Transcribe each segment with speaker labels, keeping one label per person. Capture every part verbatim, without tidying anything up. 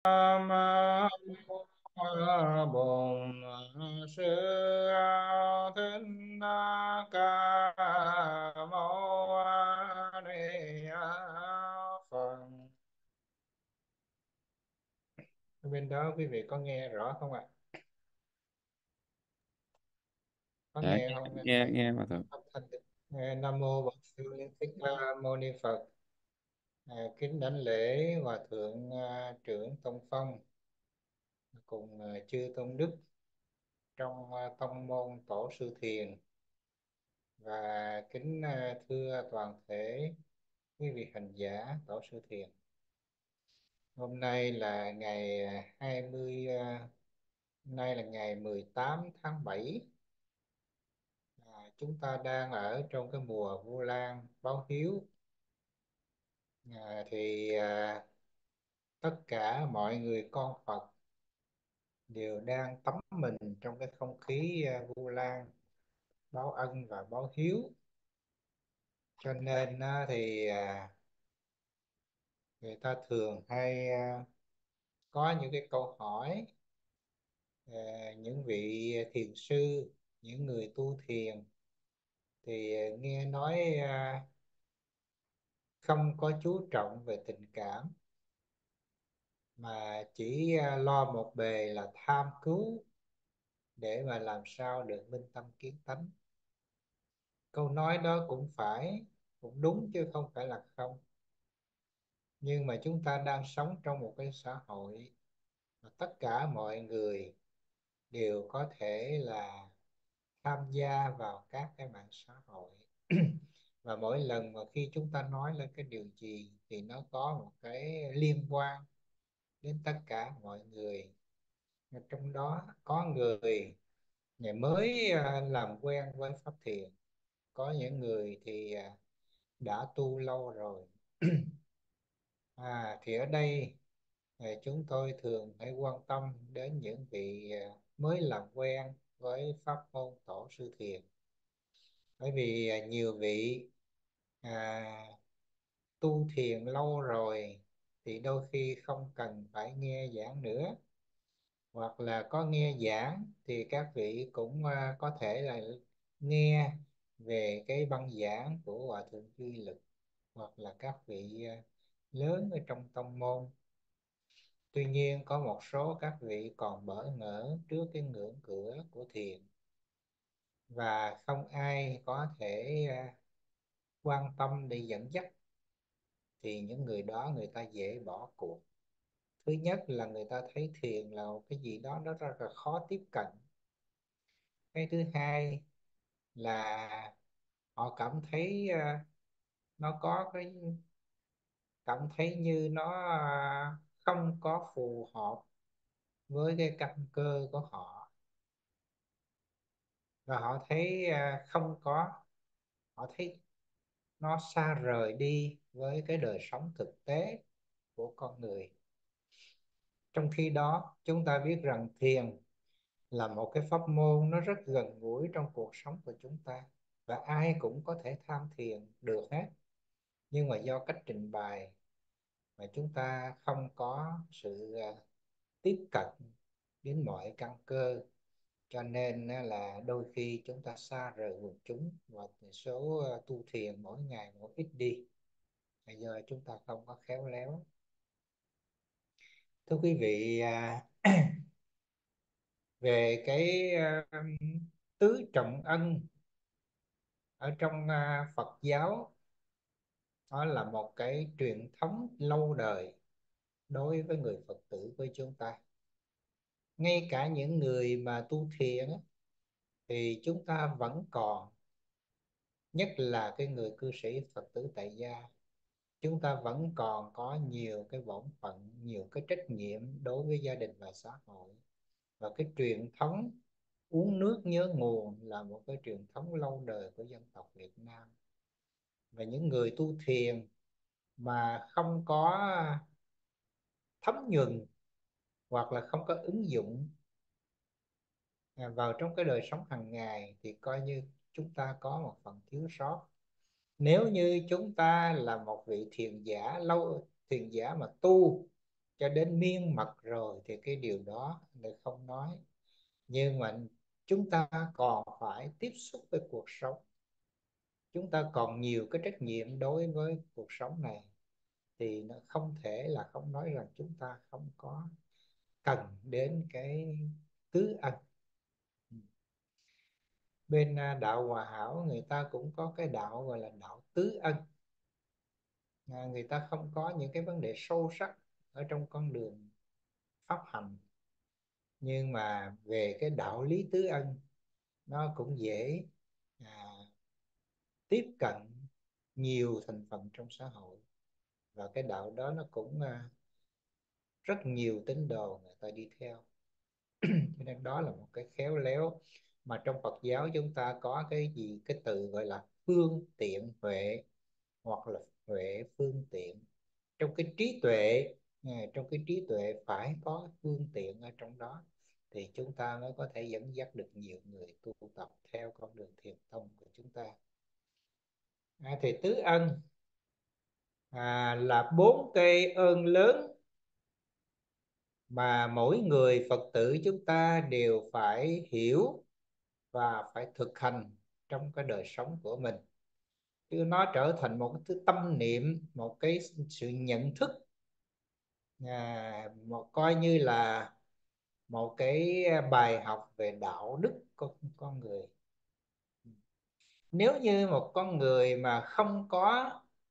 Speaker 1: Nam mô Bổn Sư Thích Ca Mâu Ni Phật. Bên đó quý vị có nghe rõ không ạ? Có
Speaker 2: Dạ,
Speaker 1: nghe
Speaker 2: nghe
Speaker 1: không?
Speaker 2: nghe nghe mà thượng.
Speaker 1: Âm thanh được. Nghe Nam mô Bổn Sư Thích Ca Mâu Ni Phật. À, kính đảnh lễ Hòa thượng à, trưởng Tông Phong cùng à, chư tôn đức trong à, tông môn Tổ sư Thiền, và kính à, thưa toàn thể quý vị hành giả Tổ sư Thiền. Hôm nay là ngày à, hai mươi à, hôm nay là ngày mười tám tháng bảy. À, chúng ta đang ở trong cái mùa Vu Lan báo hiếu. À, thì à, tất cả mọi người con Phật đều đang tắm mình trong cái không khí à, Vu Lan báo ân và báo hiếu. Cho nên á, thì à, người ta thường hay à, có những cái câu hỏi. Ờ, những vị thiền sư, những người tu thiền thì nghe nói à, không có chú trọng về tình cảm, mà chỉ à, lo một bề là tham cứu để mà làm sao được minh tâm kiến tánh. Câu nói đó cũng phải, cũng đúng chứ không phải là không. Nhưng mà chúng ta đang sống trong một cái xã hội mà tất cả mọi người đều có thể là tham gia vào các cái mạng xã hội. Và mỗi lần mà khi chúng ta nói lên cái điều gì thì nó có một cái liên quan đến tất cả mọi người. Và trong đó có người ngày mới à, làm quen với pháp thiền, có những người thì à, đã tu lâu rồi. À, thì ở đây à, chúng tôi thường hay quan tâm đến những vị à, mới làm quen với pháp môn Tổ sư Thiền. Bởi vì à, nhiều vị à, tu thiền lâu rồi thì đôi khi không cần phải nghe giảng nữa, hoặc là có nghe giảng thì các vị cũng à, có thể là nghe về cái băng giảng của Hòa thượng Duy Lực, hoặc là các vị à, lớn ở trong tông môn. Tuy nhiên có một số các vị còn bỡ ngỡ trước cái ngưỡng cửa của thiền, và không ai có thể à, quan tâm để dẫn dắt, thì những người đó người ta dễ bỏ cuộc. Thứ nhất là người ta thấy thiền là một cái gì đó nó rất là khó tiếp cận. Cái thứ hai là họ cảm thấy à, nó có cái cảm thấy như nó à, không có phù hợp với cái căn cơ của họ, và họ thấy à, không có họ thấy nó xa rời đi với cái đời sống thực tế của con người. Trong khi đó chúng ta biết rằng thiền là một cái pháp môn nó rất gần gũi trong cuộc sống của chúng ta, và ai cũng có thể tham thiền được hết. Nhưng mà do cách trình bày mà chúng ta không có sự à, tiếp cận đến mọi căn cơ, cho nên á, là đôi khi chúng ta xa rời quần chúng, và số à, tu thiền mỗi ngày một ít đi. Bây giờ chúng ta không có khéo léo. Thưa quý vị, à, về cái à, tứ trọng ân ở trong à, Phật giáo, đó là một cái truyền thống lâu đời đối với người Phật tử của chúng ta. Ngay cả những người mà tu thiền á, thì chúng ta vẫn còn, nhất là cái người cư sĩ Phật tử tại gia, chúng ta vẫn còn có nhiều cái bổn phận, nhiều cái trách nhiệm đối với gia đình và xã hội. Và cái truyền thống uống nước nhớ nguồn là một cái truyền thống lâu đời của dân tộc Việt Nam. Và những người tu thiền mà không có thấm nhuần, hoặc là không có ứng dụng à, vào trong cái đời sống hàng ngày, thì coi như chúng ta có một phần thiếu sót. Nếu như chúng ta là một vị thiền giả lâu thiền giả mà tu cho đến miên mật rồi thì cái điều đó lại không nói. Nhưng mà chúng ta còn phải tiếp xúc với cuộc sống, chúng ta còn nhiều cái trách nhiệm đối với cuộc sống này, thì nó không thể là không nói rằng chúng ta không có cần đến cái tứ ân. Bên à, đạo Hòa Hảo người ta cũng có cái đạo gọi là đạo tứ ân. À, người ta không có những cái vấn đề sâu sắc ở trong con đường pháp hành, nhưng mà về cái đạo lý tứ ân nó cũng dễ à, tiếp cận nhiều thành phần trong xã hội. Và cái đạo đó nó cũng à, rất nhiều tín đồ người ta đi theo. Cho nên đó là một cái khéo léo mà trong Phật giáo chúng ta có cái gì, cái từ gọi là phương tiện huệ, hoặc là huệ phương tiện. Trong cái trí tuệ, à, trong cái trí tuệ phải có phương tiện ở trong đó, thì chúng ta mới có thể dẫn dắt được nhiều người tu tập theo con đường thiền tông của chúng ta. À, thì tứ ân à, là bốn cây ơn lớn mà mỗi người Phật tử chúng ta đều phải hiểu và phải thực hành trong cái đời sống của mình, chứ nó trở thành một cái thứ tâm niệm, một cái sự nhận thức, à, một coi như là một cái bài học về đạo đức con con người. Nếu như một con người mà không có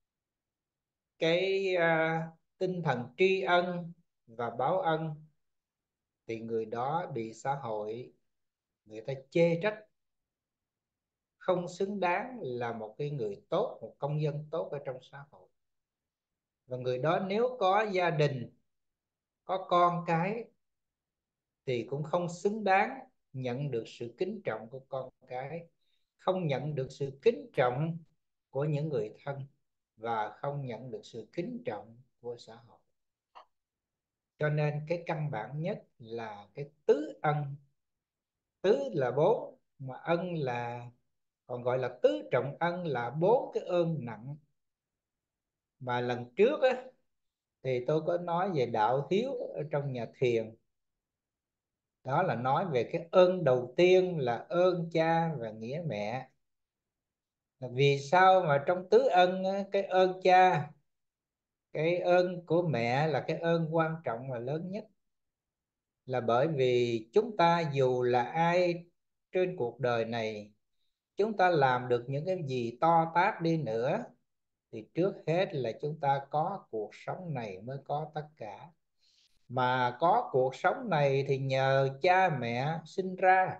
Speaker 1: cái à, tinh thần tri ân và báo ân, thì người đó bị xã hội người ta chê trách, không xứng đáng là một cái người tốt, một công dân tốt ở trong xã hội. Và người đó nếu có gia đình, có con cái, thì cũng không xứng đáng nhận được sự kính trọng của con cái, không nhận được sự kính trọng của những người thân, và không nhận được sự kính trọng của xã hội. Cho nên cái căn bản nhất là cái tứ ân. Tứ là bốn, mà ân là, còn gọi là tứ trọng ân, là bốn cái ơn nặng. Mà lần trước á, thì tôi có nói về đạo hiếu ở trong nhà thiền. Đó là nói về cái ơn đầu tiên là ơn cha và nghĩa mẹ. Vì sao mà trong tứ ân á, cái ơn cha, cái ơn của mẹ là cái ơn quan trọng và lớn nhất? Là bởi vì chúng ta dù là ai trên cuộc đời này, chúng ta làm được những cái gì to tát đi nữa, thì trước hết là chúng ta có cuộc sống này mới có tất cả. Mà có cuộc sống này thì nhờ cha mẹ sinh ra.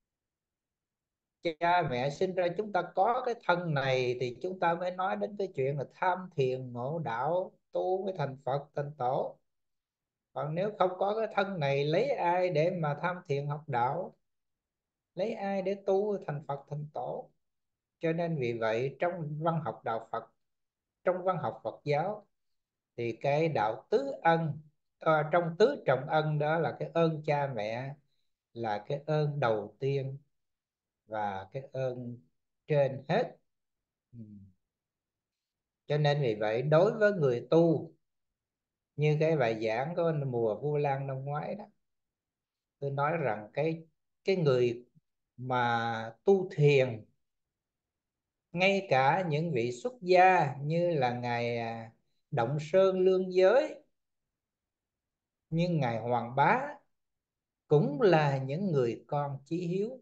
Speaker 1: Cha mẹ sinh ra chúng ta có cái thân này, thì chúng ta mới nói đến cái chuyện là tham thiền ngộ đạo, tu mới thành Phật thành Tổ. Còn nếu không có cái thân này, lấy ai để mà tham thiền học đạo, lấy ai để tu thành Phật thành Tổ? Cho nên vì vậy trong văn học đạo Phật, trong văn học Phật giáo, thì cái đạo tứ ân, à, trong tứ trọng ân đó là cái ơn cha mẹ là cái ơn đầu tiên và cái ơn trên hết. Ừ. Cho nên vì vậy đối với người tu, như cái bài giảng của mùa Vu Lan năm ngoái đó, tôi nói rằng cái cái người mà tu thiền, ngay cả những vị xuất gia như là ngài à, Động Sơn Lương Giới, như ngài Hoàng Bá, cũng là những người con chí hiếu.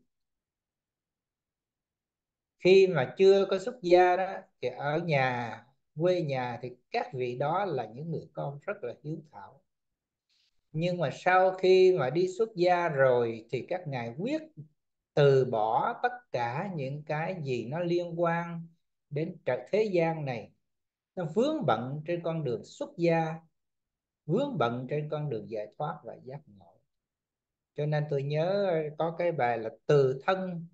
Speaker 1: Khi mà chưa có xuất gia đó, thì ở nhà, quê nhà, thì các vị đó là những người con rất là hiếu thảo. Nhưng mà sau khi mà đi xuất gia rồi, thì các ngài quyết từ bỏ tất cả những cái gì nó liên quan đến thế gian này. Nó vướng bận trên con đường xuất gia, vướng bận trên con đường giải thoát và giác ngộ. Cho nên tôi nhớ có cái bài là từ thân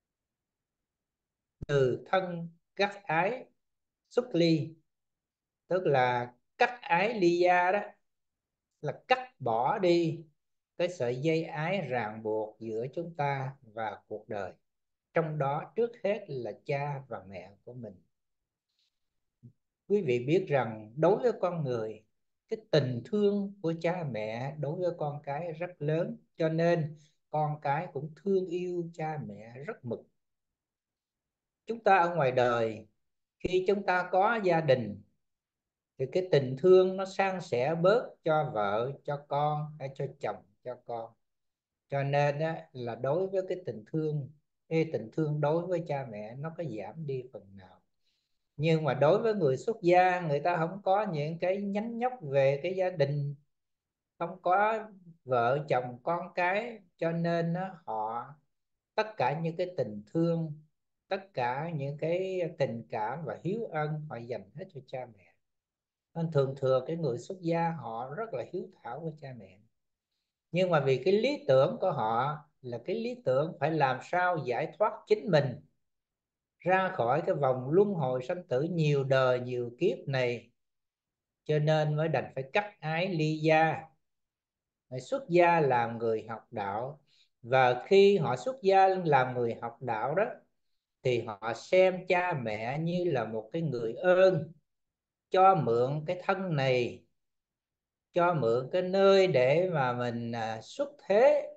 Speaker 1: từ thân cắt ái xuất ly, tức là cắt ái ly gia đó, là cắt bỏ đi cái sợi dây ái ràng buộc giữa chúng ta và cuộc đời, trong đó trước hết là cha và mẹ của mình. Quý vị biết rằng đối với con người, cái tình thương của cha mẹ đối với con cái rất lớn, cho nên con cái cũng thương yêu cha mẹ rất mực. Chúng ta ở ngoài đời, khi chúng ta có gia đình thì cái tình thương nó san sẻ bớt cho vợ, cho con hay cho chồng, cho con. Cho nên á, là đối với cái tình thương, cái tình thương đối với cha mẹ nó có giảm đi phần nào. Nhưng mà đối với người xuất gia, người ta không có những cái nhánh nhóc về cái gia đình, không có vợ chồng con cái, cho nên á, họ tất cả những cái tình thương, tất cả những cái tình cảm và hiếu ân họ dành hết cho cha mẹ. Nên thường thường cái người xuất gia họ rất là hiếu thảo với cha mẹ. Nhưng mà vì cái lý tưởng của họ là cái lý tưởng phải làm sao giải thoát chính mình ra khỏi cái vòng luân hồi sanh tử nhiều đời nhiều kiếp này, cho nên mới đành phải cắt ái ly gia, phải xuất gia làm người học đạo. Và khi họ xuất gia làm người học đạo đó, thì họ xem cha mẹ như là một cái người ơn, cho mượn cái thân này, cho mượn cái nơi để mà mình à, xuất thế,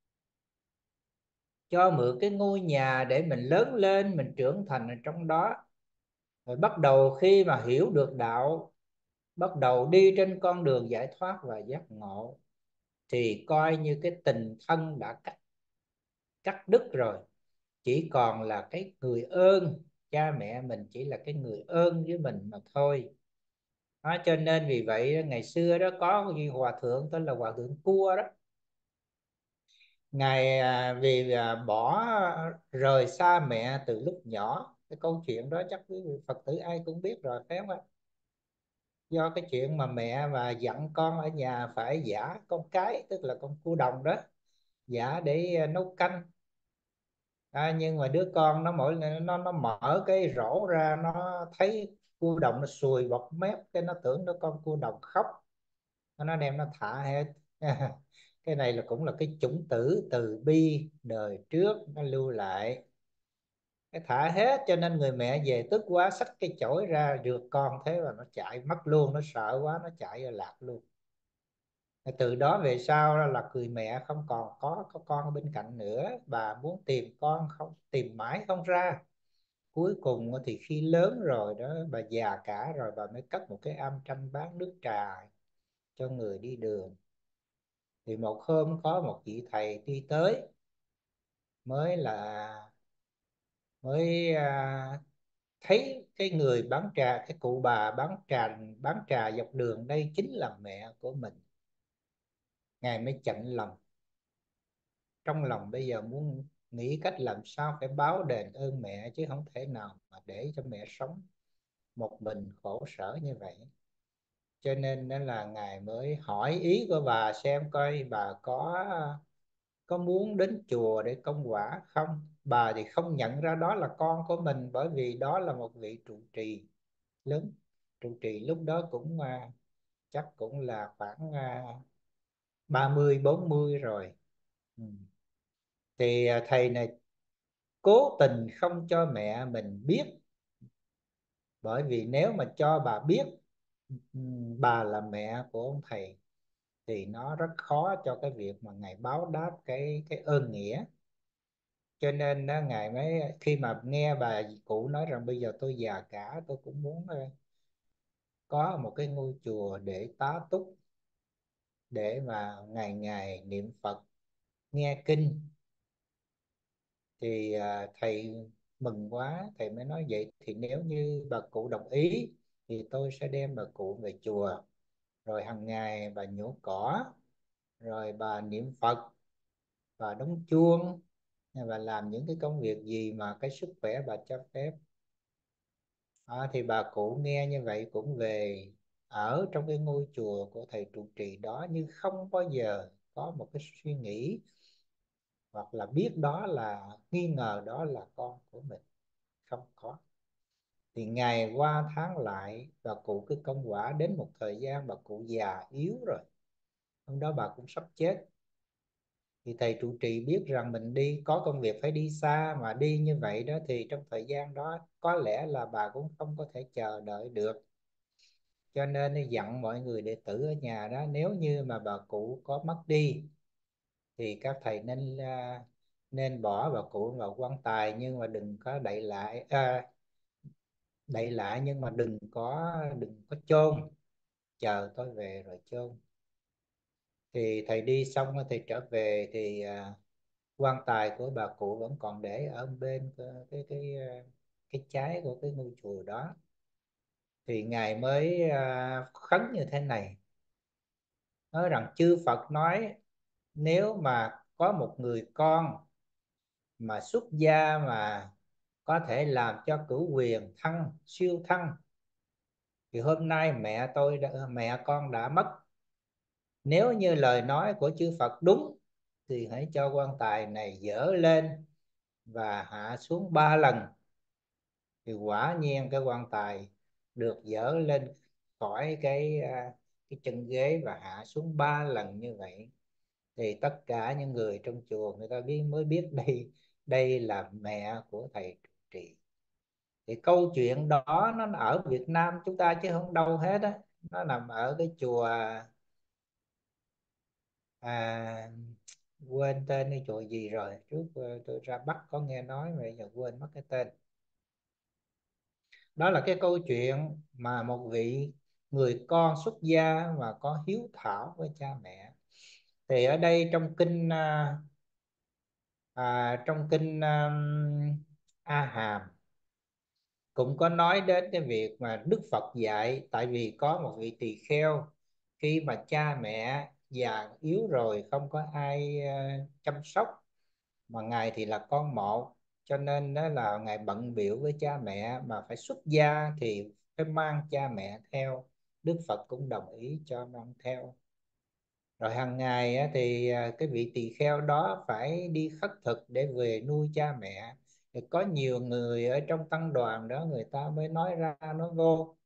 Speaker 1: cho mượn cái ngôi nhà để mình lớn lên, mình trưởng thành ở trong đó. Rồi bắt đầu khi mà hiểu được đạo, bắt đầu đi trên con đường giải thoát và giác ngộ, thì coi như cái tình thân đã cắt cắt đứt rồi, chỉ còn là cái người ơn. Cha mẹ mình chỉ là cái người ơn với mình mà thôi đó. Cho nên vì vậy ngày xưa đó có cái hòa thượng tên là hòa thượng Cua đó. Ngài à, vì à, bỏ rời xa mẹ từ lúc nhỏ. Cái câu chuyện đó chắc quý vị Phật tử ai cũng biết rồi phải không ạ? Do cái chuyện mà mẹ và dặn con ở nhà phải giả con cái, tức là con cua đồng đó, giả để à, nấu canh. À, nhưng mà đứa con nó mỗi nó nó mở cái rổ ra, nó thấy cua đồng nó sùi bọt mép, cái nó tưởng đứa con cua đồng khóc, nó đem nó thả hết. Cái này là cũng là cái chủng tử từ bi đời trước nó lưu lại, cái thả hết. Cho nên người mẹ về tức quá, xách cái chổi ra rượt con, thế là nó chạy mất luôn, nó sợ quá nó chạy rồi lạc luôn. Từ đó về sau là người mẹ không còn có có con ở bên cạnh nữa, bà muốn tìm con không, tìm mãi không ra. Cuối cùng thì khi lớn rồi đó, bà già cả rồi, bà mới cất một cái am tranh bán nước trà cho người đi đường. Thì một hôm có một vị thầy đi tới, mới là mới à, thấy cái người bán trà, cái cụ bà bán trà bán trà dọc đường đây chính là mẹ của mình. Ngài mới chạnh lòng, trong lòng bây giờ muốn nghĩ cách làm sao phải báo đền ơn mẹ, chứ không thể nào mà để cho mẹ sống một mình khổ sở như vậy. Cho nên đó là ngài mới hỏi ý của bà xem coi bà có có muốn đến chùa để công quả không. Bà thì không nhận ra đó là con của mình, bởi vì đó là một vị trụ trì lớn. Trụ trì lúc đó cũng à, chắc cũng là khoảng à, ba mươi bốn mươi rồi. Ừ. Thì à, thầy này cố tình không cho mẹ mình biết, bởi vì nếu mà cho bà biết ừ, bà là mẹ của ông thầy, thì nó rất khó cho cái việc mà ngài báo đáp cái cái ơn nghĩa. Cho nên đó, ngài mới khi mà nghe bà cụ nói rằng bây giờ tôi già cả, tôi cũng muốn ờ, có một cái ngôi chùa để tá túc, để mà ngày ngày niệm Phật, nghe kinh. Thì à, thầy mừng quá, thầy mới nói vậy thì nếu như bà cụ đồng ý thì tôi sẽ đem bà cụ về chùa, rồi hàng ngày bà nhổ cỏ, rồi bà niệm Phật, bà đóng chuông, và làm những cái công việc gì mà cái sức khỏe bà cho phép. À, thì bà cụ nghe như vậy cũng về ở trong cái ngôi chùa của thầy trụ trì đó, nhưng không bao giờ có một cái suy nghĩ hoặc là biết đó là nghi ngờ đó là con của mình, không có. Thì ngày qua tháng lại, bà cụ cứ công quả, đến một thời gian bà cụ già yếu rồi, hôm đó bà cũng sắp chết. Thì thầy trụ trì biết rằng mình đi có công việc phải đi xa, mà đi như vậy đó thì trong thời gian đó có lẽ là bà cũng không có thể chờ đợi được. cho nên nó dặn mọi người đệ tử ở nhà đó, nếu như mà bà cụ có mất đi thì các thầy nên à, nên bỏ bà cụ vào quan tài, nhưng mà đừng có đậy lại, à, đậy lại nhưng mà đừng có đừng có chôn, chờ tôi về rồi chôn. Thì thầy đi xong thì trở về thì à, quan tài của bà cụ vẫn còn để ở bên cái cái cái, à, cái trái của cái ngôi chùa đó. Thì ngài mới à, khấn như thế này, nói rằng chư Phật nói, nếu mà có một người con mà xuất gia mà có thể làm cho cửu quyền thăng siêu thăng, thì hôm nay mẹ tôi đã, mẹ con đã mất. Nếu như lời nói của chư Phật đúng thì hãy cho quan tài này dỡ lên và hạ xuống ba lần. Thì quả nhiên cái quan tài được dỡ lên khỏi cái à, cái chân ghế và hạ xuống ba lần như vậy. Thì tất cả những người trong chùa người ta biết mới biết đây đây là mẹ của thầy trụ trì. Thì câu chuyện đó nó ở Việt Nam chúng ta chứ không đâu hết á, nó nằm ở cái chùa, à, quên tên cái chùa gì rồi, trước ờ, tôi ra Bắc có nghe nói mà giờ quên mất cái tên. Đó là cái câu chuyện mà một vị người con xuất gia và có hiếu thảo với cha mẹ. Thì ở đây trong kinh à, à, trong kinh um, A Hàm cũng có nói đến cái việc mà Đức Phật dạy, tại vì có một vị tỳ kheo khi mà cha mẹ già yếu rồi không có ai à, chăm sóc, mà ngài thì là con một, cho nên đó là ngài bận bịu với cha mẹ mà phải xuất gia thì phải mang cha mẹ theo. Đức Phật cũng đồng ý cho mang theo. Rồi hàng ngày á, thì à, cái vị tỳ kheo đó phải đi khất thực để về nuôi cha mẹ. Thì có nhiều người ở trong tăng đoàn đó người ta mới nói ra nói vô,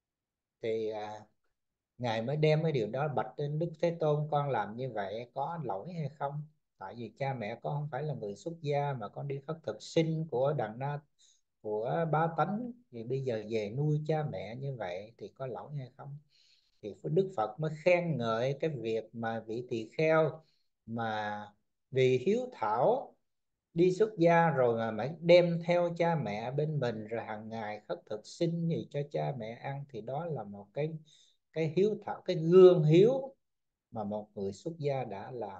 Speaker 1: thì à, ngài mới đem cái điều đó bạch lên Đức Thế Tôn, con làm như vậy có lỗi hay không? Tại vì cha mẹ con không phải là người xuất gia mà con đi khất thực sinh của đàn na của bá tánh, thì bây giờ về nuôi cha mẹ như vậy thì có lỗi hay không? Thì Đức Phật mới khen ngợi cái việc mà vị tỳ kheo mà vì hiếu thảo đi xuất gia rồi mà phải đem theo cha mẹ bên mình, rồi hàng ngày khất thực xin gì cho cha mẹ ăn, thì đó là một cái cái hiếu thảo, cái gương hiếu mà một người xuất gia đã làm.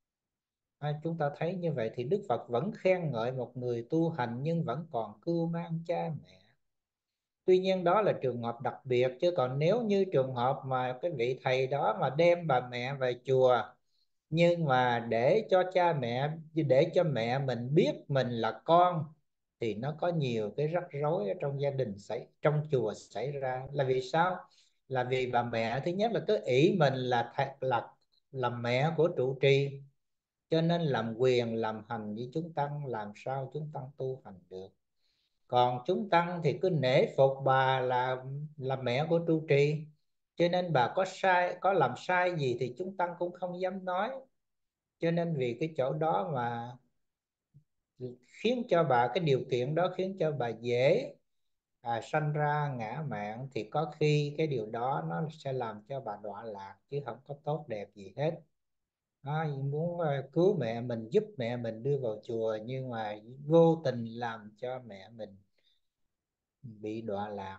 Speaker 1: À, chúng ta thấy như vậy thì Đức Phật vẫn khen ngợi một người tu hành nhưng vẫn còn cưu mang cha mẹ. Tuy nhiên đó là trường hợp đặc biệt, chứ còn nếu như trường hợp mà cái vị thầy đó mà đem bà mẹ về chùa nhưng mà để cho cha mẹ, để cho mẹ mình biết mình là con, thì nó có nhiều cái rắc rối ở trong gia đình xảy trong chùa xảy ra. Là vì sao? Là vì bà mẹ thứ nhất là cứ ỷ mình là thầy, là là mẹ của trụ trì, cho nên làm quyền làm hành với chúng tăng, làm sao chúng tăng tu hành được. Còn chúng tăng thì cứ nể phục bà là là mẹ của trụ trì, cho nên bà có sai có làm sai gì thì chúng tăng cũng không dám nói. Cho nên vì cái chỗ đó mà khiến cho bà, cái điều kiện đó khiến cho bà dễ à, sanh ra ngã mạn, thì có khi cái điều đó nó sẽ làm cho bà đọa lạc chứ không có tốt đẹp gì hết. Đó, muốn ờ, cứu mẹ mình, giúp mẹ mình đưa vào chùa nhưng mà vô tình làm cho mẹ mình bị đọa lạc.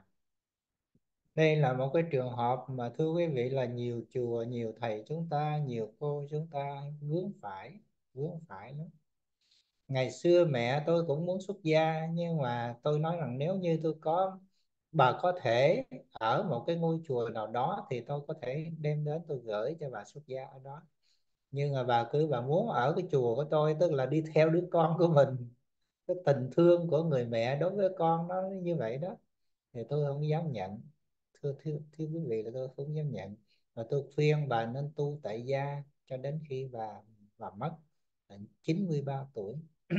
Speaker 1: Đây là một cái trường hợp mà thưa quý vị là nhiều chùa, nhiều thầy chúng ta, nhiều cô chúng ta vướng phải, vướng phải lắm. Ngày xưa mẹ tôi cũng muốn xuất gia, nhưng mà tôi nói rằng nếu như tôi có, bà có thể ở một cái ngôi chùa nào đó thì tôi có thể đem đến tôi gửi cho bà xuất gia ở đó. Nhưng mà bà cứ bà muốn ở cái chùa của tôi, tức là đi theo đứa con của mình, cái tình thương của người mẹ đối với con nó như vậy đó, thì tôi không dám nhận. Thưa, thưa, thưa quý vị là tôi không dám nhận. Và tôi khuyên bà nên tu tại gia cho đến khi bà bà mất chín mươi ba tuổi.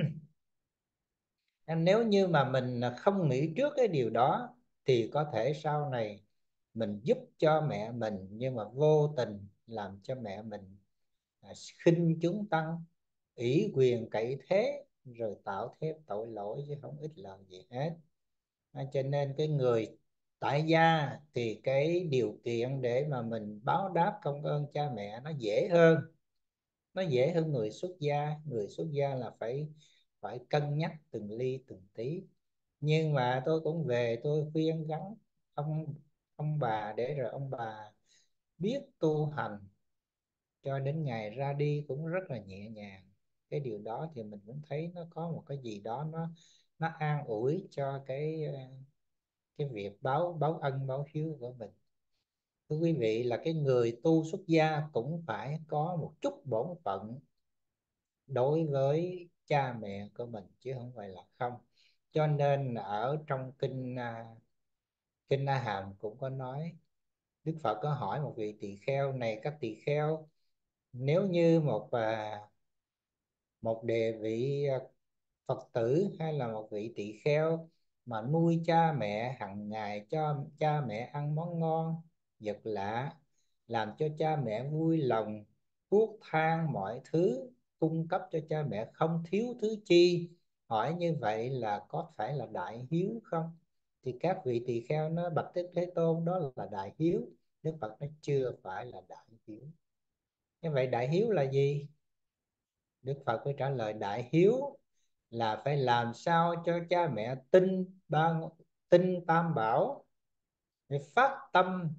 Speaker 1: Nên nếu như mà mình không nghĩ trước cái điều đó thì có thể sau này mình giúp cho mẹ mình nhưng mà vô tình làm cho mẹ mình à, khinh chúng tăng, ủy quyền cậy thế, rồi tạo thêm tội lỗi chứ không ích lợi gì hết. À, cho nên cái người Tại gia thì cái điều kiện để mà mình báo đáp công ơn cha mẹ nó dễ hơn, nó dễ hơn người xuất gia. Người xuất gia là phải phải cân nhắc từng ly từng tí. Nhưng mà tôi cũng về tôi khuyên gắn ông ông bà, để rồi ông bà biết tu hành cho đến ngày ra đi cũng rất là nhẹ nhàng. Cái điều đó thì mình cũng thấy nó có một cái gì đó nó nó an ủi cho cái ờ, cái việc báo báo ân báo hiếu của mình. Thưa quý vị, là cái người tu xuất gia cũng phải có một chút bổn phận đối với cha mẹ của mình, chứ không phải là không. Cho nên ở trong kinh à, kinh A Hàm cũng có nói, Đức Phật có hỏi một vị tỳ kheo: này các tỳ kheo, nếu như một à, một đề vị à, Phật tử hay là một vị tỳ kheo mà nuôi cha mẹ, hàng ngày cho cha mẹ ăn món ngon vật lạ, làm cho cha mẹ vui lòng, thuốc thang mọi thứ, cung cấp cho cha mẹ không thiếu thứ chi, hỏi như vậy là có phải là đại hiếu không? Thì các vị tỳ kheo nó: bạch Đức Thế Tôn, đó là đại hiếu. Đức Phật nói: chưa phải là đại hiếu. Như vậy đại hiếu là gì? Đức Phật mới trả lời: đại hiếu là phải làm sao cho cha mẹ tin ba tin tam bảo, để phát tâm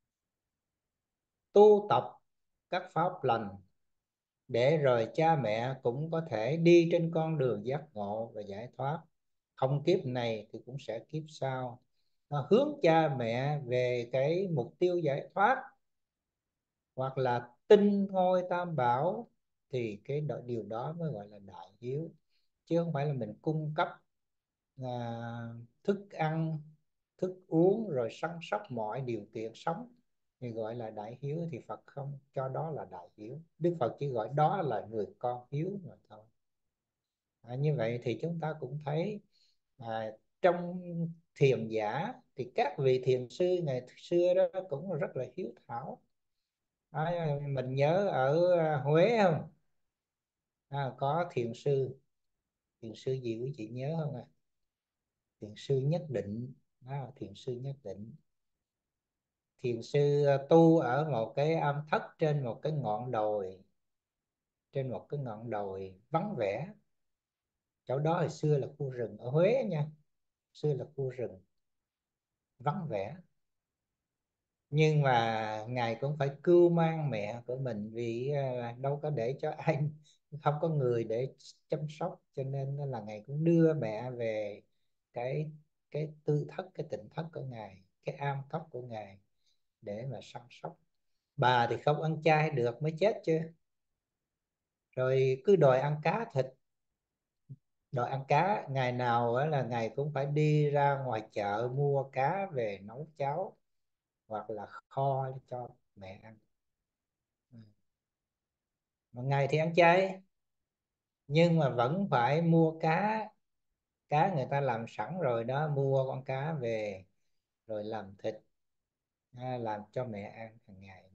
Speaker 1: tu tập các pháp lành, để rồi cha mẹ cũng có thể đi trên con đường giác ngộ và giải thoát, không kiếp này thì cũng sẽ kiếp sau. Nó hướng cha mẹ về cái mục tiêu giải thoát, hoặc là tinh ngôi tam bảo, thì cái đó, điều đó mới gọi là đại hiếu. Chứ không phải là mình cung cấp à, thức ăn, thức uống, rồi săn sóc mọi điều kiện sống thì gọi là đại hiếu, thì Phật không cho đó là đại hiếu. Đức Phật chỉ gọi đó là người con hiếu mà thôi. À, như vậy thì chúng ta cũng thấy à, trong thiền giả thì các vị thiền sư ngày xưa đó cũng rất là hiếu thảo. À, mình nhớ ở à, Huế không? À, có thiền sư, thiền sư gì quý chị nhớ không ạ? À? Thiền sư Nhất Định. À, thiền sư Nhất Định. Thiền sư à, tu ở một cái am thất trên một cái ngọn đồi, trên một cái ngọn đồi vắng vẻ. Chỗ đó hồi xưa là khu rừng ở Huế nha, xưa là khu rừng vắng vẻ. Nhưng mà ngài cũng phải cưu mang mẹ của mình, vì à, đâu có để cho ai, không có người để chăm sóc, cho nên là ngài cũng đưa mẹ về cái cái tư thất, cái tịnh thất của ngài, cái am thất của ngài, để mà săn sóc. Bà thì không ăn chay được mới chết chứ, rồi cứ đòi ăn cá thịt, đòi ăn cá. Ngày nào á là ngày cũng phải đi ra ngoài chợ mua cá về nấu cháo, hoặc là kho cho mẹ ăn. Ừ. Một ngày thì ăn chay, nhưng mà vẫn phải mua cá. Cá người ta làm sẵn rồi đó, mua con cá về rồi làm thịt, à, làm cho mẹ ăn hàng ngày.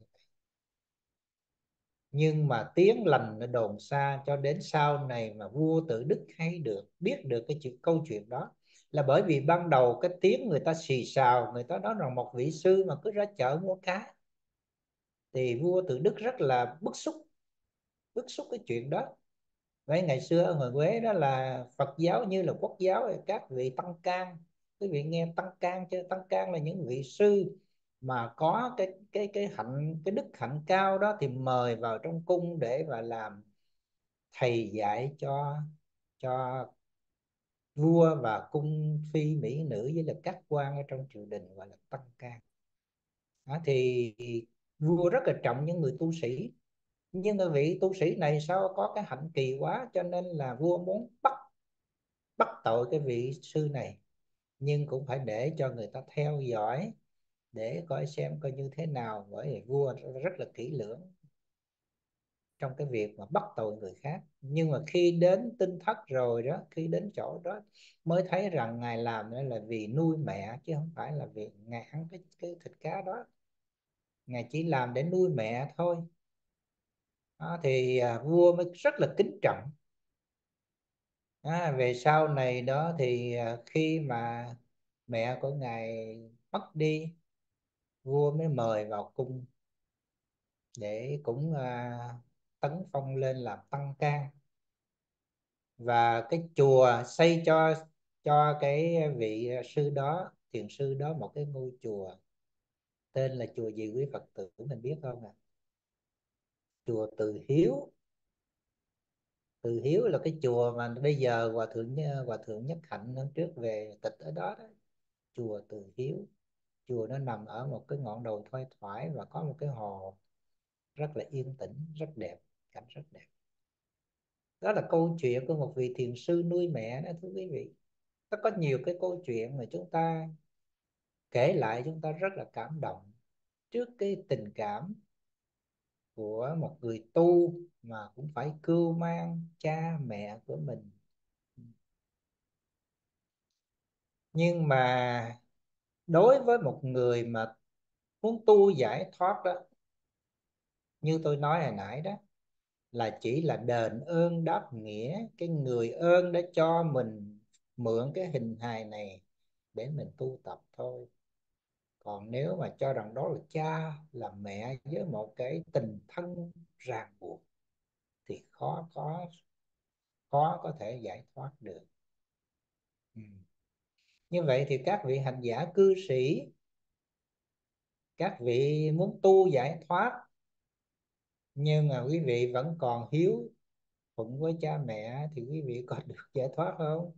Speaker 1: Nhưng mà tiếng lành nó đồn xa, cho đến sau này mà vua Tự Đức hay được biết được cái chuyện câu chuyện đó, là bởi vì ban đầu cái tiếng người ta xì xào, người ta nói rằng một vị sư mà cứ ra chợ mua cá, thì vua Tự Đức rất là bức xúc, bức xúc cái chuyện đó. Vậy ngày xưa ở ngoài Quế đó là Phật giáo như là quốc giáo, các vị tăng can, quý vị nghe tăng can chưa? Tăng can là những vị sư mà có cái cái cái hạnh, cái đức hạnh cao đó, thì mời vào trong cung để mà làm thầy dạy cho cho vua và cung phi mỹ nữ, với là các quan ở trong triều đình, gọi là tăng can. Đó, thì vua rất là trọng những người tu sĩ, nhưng mà vị tu sĩ này sao có cái hạnh kỳ quá, cho nên là vua muốn bắt bắt tội cái vị sư này, nhưng cũng phải để cho người ta theo dõi để coi xem coi như thế nào, bởi vì vua rất là kỹ lưỡng trong cái việc mà bắt tội người khác. Nhưng mà khi đến tinh thất rồi đó, khi đến chỗ đó mới thấy rằng ngài làm đó là vì nuôi mẹ, chứ không phải là vì ngài ăn cái, cái thịt cá đó. Ngài chỉ làm để nuôi mẹ thôi. Đó, thì à, vua mới rất là kính trọng. À, về sau này đó thì à, khi mà mẹ của ngài mất đi, vua mới mời vào cung để cũng à, tấn phong lên làm tăng can. Và cái chùa xây cho cho cái vị sư đó, thiền sư đó, một cái ngôi chùa tên là chùa gì quý Phật tử mình biết không ạ? Chùa Từ Hiếu. Từ Hiếu là cái chùa mà bây giờ hòa thượng hòa thượng Nhất Hạnh hôm trước về tịch ở đó đó. Chùa Từ Hiếu. Chùa nó nằm ở một cái ngọn đồi thoai thoải và có một cái hồ rất là yên tĩnh, rất đẹp, cảnh rất đẹp. Đó là câu chuyện của một vị thiền sư nuôi mẹ đó thưa quý vị. Nó có nhiều cái câu chuyện mà chúng ta kể lại chúng ta rất là cảm động trước cái tình cảm của một người tu mà cũng phải cưu mang cha mẹ của mình. Nhưng mà đối với một người mà muốn tu giải thoát đó, như tôi nói hồi nãy đó, là chỉ là đền ơn đáp nghĩa. Cái người ơn đã cho mình mượn cái hình hài này để mình tu tập thôi. Còn nếu mà cho rằng đó là cha là mẹ với một cái tình thân ràng buộc thì khó khó khó có thể giải thoát được. Ừ. Như vậy thì các vị hành giả cư sĩ, các vị muốn tu giải thoát nhưng mà quý vị vẫn còn hiếu thuận với cha mẹ thì quý vị có được giải thoát không?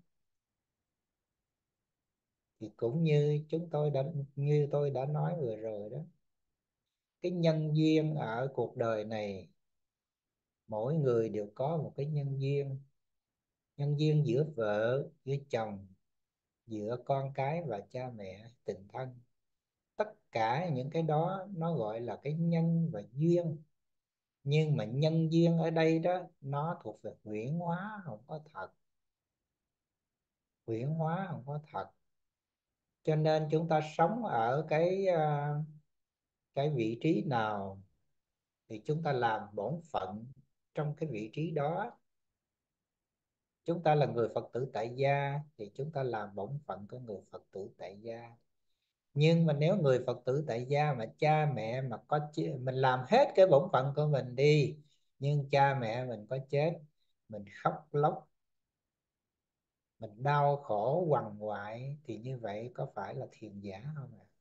Speaker 1: Thì cũng như chúng tôi đã như tôi đã nói vừa rồi đó, cái nhân duyên ở cuộc đời này, mỗi người đều có một cái nhân duyên. Nhân duyên giữa vợ, giữa chồng, giữa con cái và cha mẹ, tình thân. Tất cả những cái đó nó gọi là cái nhân và duyên. Nhưng mà nhân duyên ở đây đó nó thuộc về huyễn hóa, không có thật. Huyễn hóa không có thật. Cho nên chúng ta sống ở cái à, cái vị trí nào thì chúng ta làm bổn phận trong cái vị trí đó. Chúng ta là người Phật tử tại gia thì chúng ta làm bổn phận của người Phật tử tại gia. Nhưng mà nếu người Phật tử tại gia mà cha mẹ mà có ch- mình làm hết cái bổn phận của mình đi, nhưng cha mẹ mình có chết, mình khóc lóc, mình đau khổ quằn quại, thì như vậy có phải là thiền giả không ạ?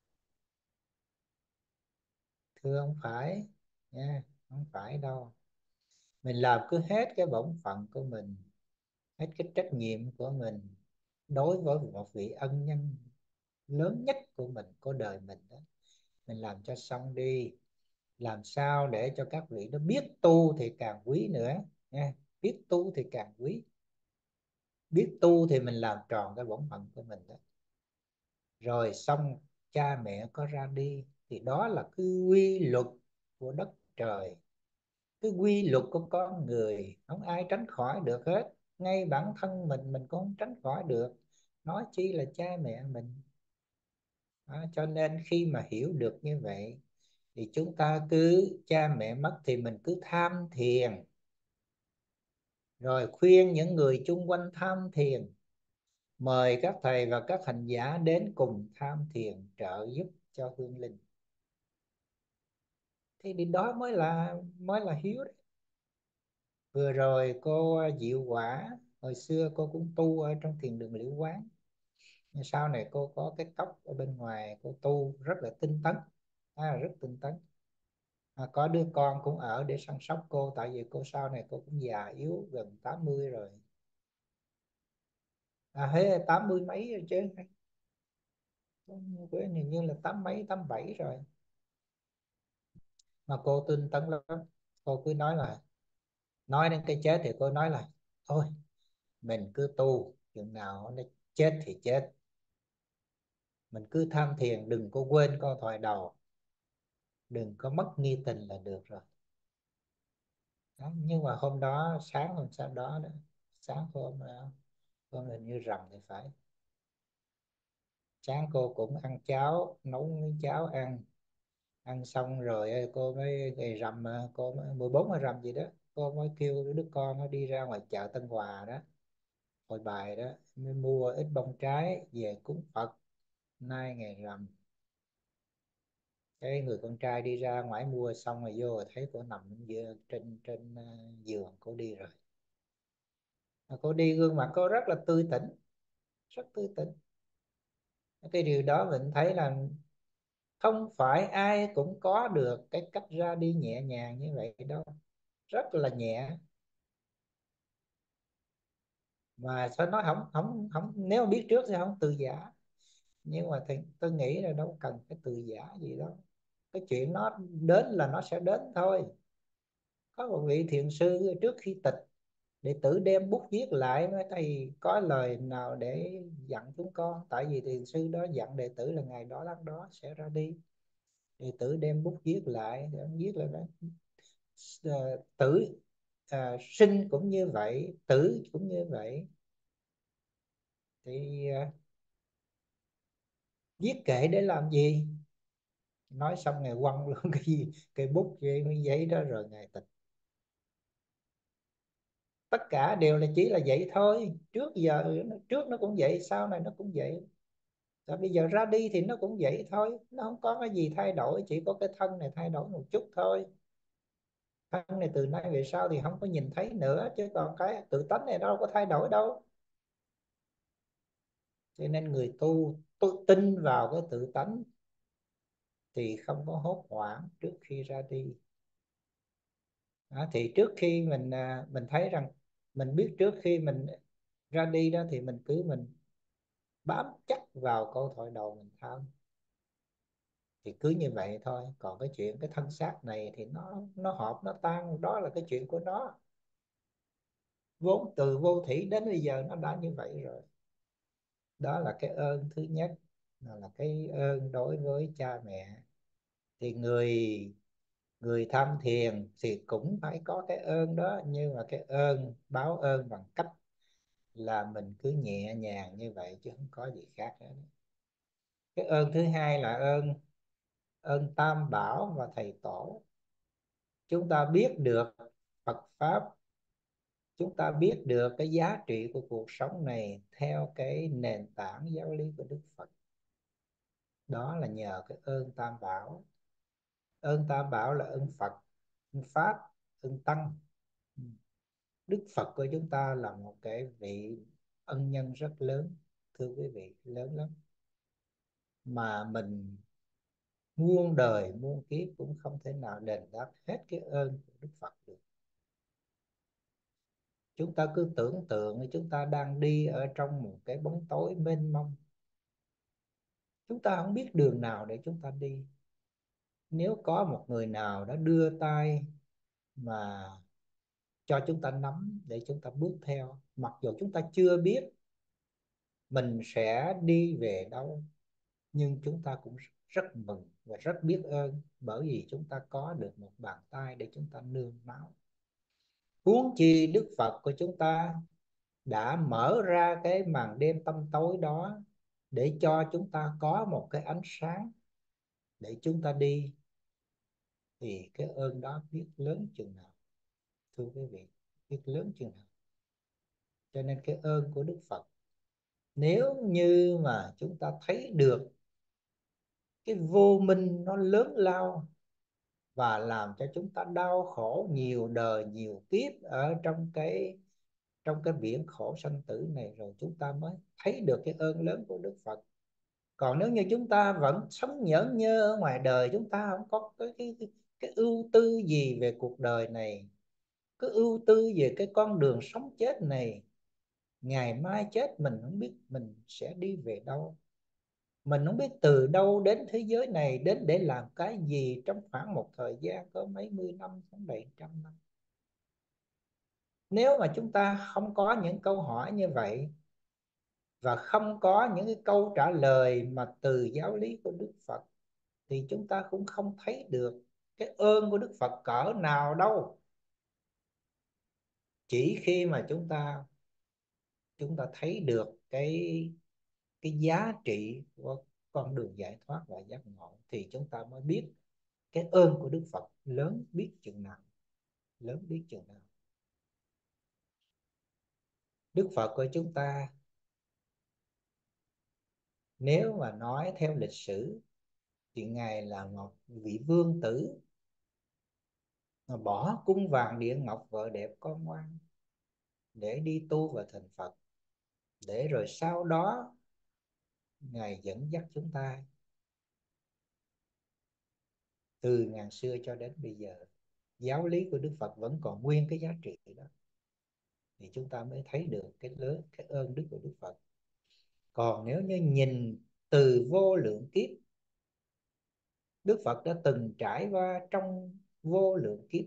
Speaker 1: Thưa không phải nha, không phải đâu. Mình làm cứ hết cái bổn phận của mình, hết cái trách nhiệm của mình đối với một vị ân nhân lớn nhất của mình, của đời mình đó. Mình làm cho xong đi. Làm sao để cho các vị nó biết tu thì càng quý nữa nha. Biết tu thì càng quý. Biết tu thì mình làm tròn cái bổn phận của mình đó. Rồi xong cha mẹ có ra đi thì đó là cái quy luật của đất trời, cái quy luật của con người, không ai tránh khỏi được hết. Ngay bản thân mình mình cũng không tránh khỏi được, nói chi là cha mẹ mình. Đó, cho nên khi mà hiểu được như vậy thì chúng ta cứ cha mẹ mất thì mình cứ tham thiền, rồi khuyên những người chung quanh tham thiền, mời các thầy và các hành giả đến cùng tham thiền trợ giúp cho hương linh. Thì điều đó mới là mới là hiếu đấy. Vừa rồi cô Diệu Quả, hồi xưa cô cũng tu ở trong thiền đường Liễu Quán, nhưng sau này cô có cái cốc ở bên ngoài, cô tu rất là tinh tấn, à, rất tinh tấn. À, có đứa con cũng ở để săn sóc cô, tại vì cô sau này cô cũng già yếu gần tám mươi rồi. À hết tám mươi mấy rồi chứ, quên hình như là tám mấy tám bảy rồi. Mà cô tinh tấn lắm. Cô cứ nói là, nói đến cái chết thì cô nói là thôi mình cứ tu, chừng nào nó chết thì chết, mình cứ tham thiền, đừng có quên con thoại đầu, đừng có mất nghi tình là được rồi. Đó. Nhưng mà hôm đó, sáng hôm sau đó đó, sáng hôm đó, hôm hình như rằm thì phải, sáng cô cũng ăn cháo, nấu miếng cháo ăn. Ăn xong rồi cô mới ngày rằm mà cô mới, mười bốn ngày rằm gì đó, cô mới kêu đứa con nó đi ra ngoài chợ Tân Hòa đó, Hội Bài đó, mới mua ít bông trái về cúng Phật nay ngày rằm. Cái người con trai đi ra ngoài mua xong rồi vô rồi thấy cô nằm trên trên trên ờ, giường, cô đi rồi. Mà cô đi gương mặt cô rất là tươi tỉnh, rất tươi tỉnh. Cái điều đó mình thấy là không phải ai cũng có được cái cách ra đi nhẹ nhàng như vậy đâu, rất là nhẹ. Mà sao nói không không không, nếu mà biết trước thì không từ giả. Nhưng mà thì tôi nghĩ là đâu cần cái từ giả gì đâu, cái chuyện nó đến là nó sẽ đến thôi. Có một vị thiền sư trước khi tịch, đệ tử đem bút viết lại nói thầy có lời nào để dặn chúng con, tại vì thiền sư đó dặn đệ tử là ngày đó tháng đó sẽ ra đi. Đệ tử đem bút viết lại, ông viết lại đó: "Ờ, tử à, sinh cũng như vậy, tử cũng như vậy." Thì à, viết kệ để làm gì? Nói xong ngày quăng luôn cái gì, cái bút với cái giấy đó rồi ngày tịch. Tất cả đều là chỉ là vậy thôi, trước giờ trước nó cũng vậy, sau này nó cũng vậy. Rồi bây giờ ra đi thì nó cũng vậy thôi, nó không có cái gì thay đổi, chỉ có cái thân này thay đổi một chút thôi. Thân này từ nay về sau thì không có nhìn thấy nữa, chứ còn cái tự tánh này đâu có thay đổi đâu. Cho nên người tu tu tin vào cái tự tánh thì không có hốt hoảng trước khi ra đi. Đó, thì trước khi mình à, mình thấy rằng mình biết trước khi mình ra đi đó, thì mình cứ mình bám chắc vào câu thoại đầu mình tham, thì cứ như vậy thôi. Còn cái chuyện cái thân xác này thì nó nó hợp nó tan, đó là cái chuyện của nó, vốn từ vô thủy đến bây giờ nó đã như vậy rồi. Đó là cái ơn thứ nhất, đó là cái ơn đối với cha mẹ. Thì người người tham thiền thì cũng phải có cái ơn đó, nhưng mà cái ơn báo ơn bằng cách là mình cứ nhẹ nhàng như vậy chứ không có gì khác nữa. Cái ơn thứ hai là ơn ơn Tam Bảo và thầy tổ. Chúng ta biết được Phật pháp, chúng ta biết được cái giá trị của cuộc sống này theo cái nền tảng giáo lý của Đức Phật. Đó là nhờ cái ơn Tam Bảo. Ơn Tam Bảo là ơn Phật, ơn Pháp, ơn Tăng. Đức Phật của chúng ta là một cái vị ân nhân rất lớn, thưa quý vị, lớn lắm, mà mình muôn đời muôn kiếp cũng không thể nào đền đáp hết cái ơn của Đức Phật được. Chúng ta cứ tưởng tượng chúng ta đang đi ở trong một cái bóng tối mênh mông, chúng ta không biết đường nào để chúng ta đi. Nếu có một người nào đã đưa tay mà cho chúng ta nắm để chúng ta bước theo, mặc dù chúng ta chưa biết mình sẽ đi về đâu, nhưng chúng ta cũng rất mừng và rất biết ơn, bởi vì chúng ta có được một bàn tay để chúng ta nương náu. Huống chi Đức Phật của chúng ta đã mở ra cái màn đêm tăm tối đó để cho chúng ta có một cái ánh sáng để chúng ta đi, thì cái ơn đó biết lớn chừng nào, thưa quý vị, biết lớn chừng nào. Cho nên cái ơn của Đức Phật, nếu như mà chúng ta thấy được cái vô minh nó lớn lao và làm cho chúng ta đau khổ nhiều đời nhiều kiếp ở trong cái trong cái biển khổ sanh tử này, rồi chúng ta mới thấy được cái ơn lớn của Đức Phật. Còn nếu như chúng ta vẫn sống nhởn nhơ ở ngoài đời, chúng ta không có cái cái cái, cái ưu tư gì về cuộc đời này, cứ ưu tư về cái con đường sống chết này, ngày mai chết mình không biết mình sẽ đi về đâu, mình không biết từ đâu đến thế giới này, đến để làm cái gì trong khoảng một thời gian có mấy mươi năm, không đầy trăm năm. Nếu mà chúng ta không có những câu hỏi như vậy, và không có những cái câu trả lời mà từ giáo lý của Đức Phật, thì chúng ta cũng không thấy được cái ơn của Đức Phật cỡ nào đâu. Chỉ khi mà chúng ta chúng ta thấy được cái cái giá trị của con đường giải thoát và giác ngộ, thì chúng ta mới biết cái ơn của Đức Phật lớn biết chừng nào, lớn biết chừng nào. Đức Phật của chúng ta, nếu mà nói theo lịch sử, thì ngài là một vị vương tử mà bỏ cung vàng điện ngọc vợ đẹp con ngoan để đi tu và thành Phật, để rồi sau đó ngài dẫn dắt chúng ta từ ngàn xưa cho đến bây giờ. Giáo lý của Đức Phật vẫn còn nguyên cái giá trị đó, thì chúng ta mới thấy được cái lớn cái ơn đức của Đức Phật. Còn nếu như nhìn từ vô lượng kiếp, Đức Phật đã từng trải qua trong vô lượng kiếp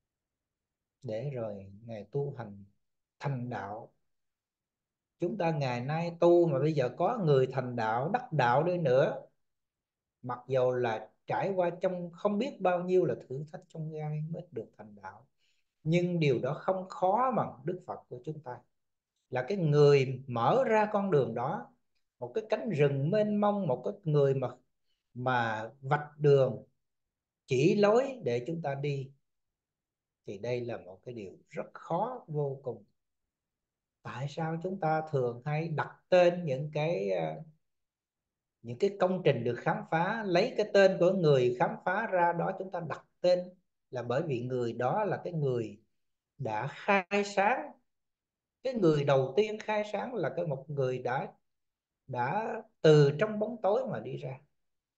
Speaker 1: để rồi ngài tu hành thành đạo. Chúng ta ngày nay tu mà bây giờ có người thành đạo đắc đạo đi nữa, mặc dù là trải qua trong không biết bao nhiêu là thử thách trong gai mới được thành đạo, nhưng điều đó không khó bằng Đức Phật của chúng ta, là cái người mở ra con đường đó, một cái cánh rừng mênh mông, một cái người mà mà vạch đường chỉ lối để chúng ta đi. Thì đây là một cái điều rất khó vô cùng. Tại sao chúng ta thường hay đặt tên những cái ờ, những cái công trình được khám phá, lấy cái tên của người khám phá ra đó chúng ta đặt tên, là bởi vì người đó là cái người đã khai sáng. Cái người đầu tiên khai sáng là cái một người đã đã từ trong bóng tối mà đi ra,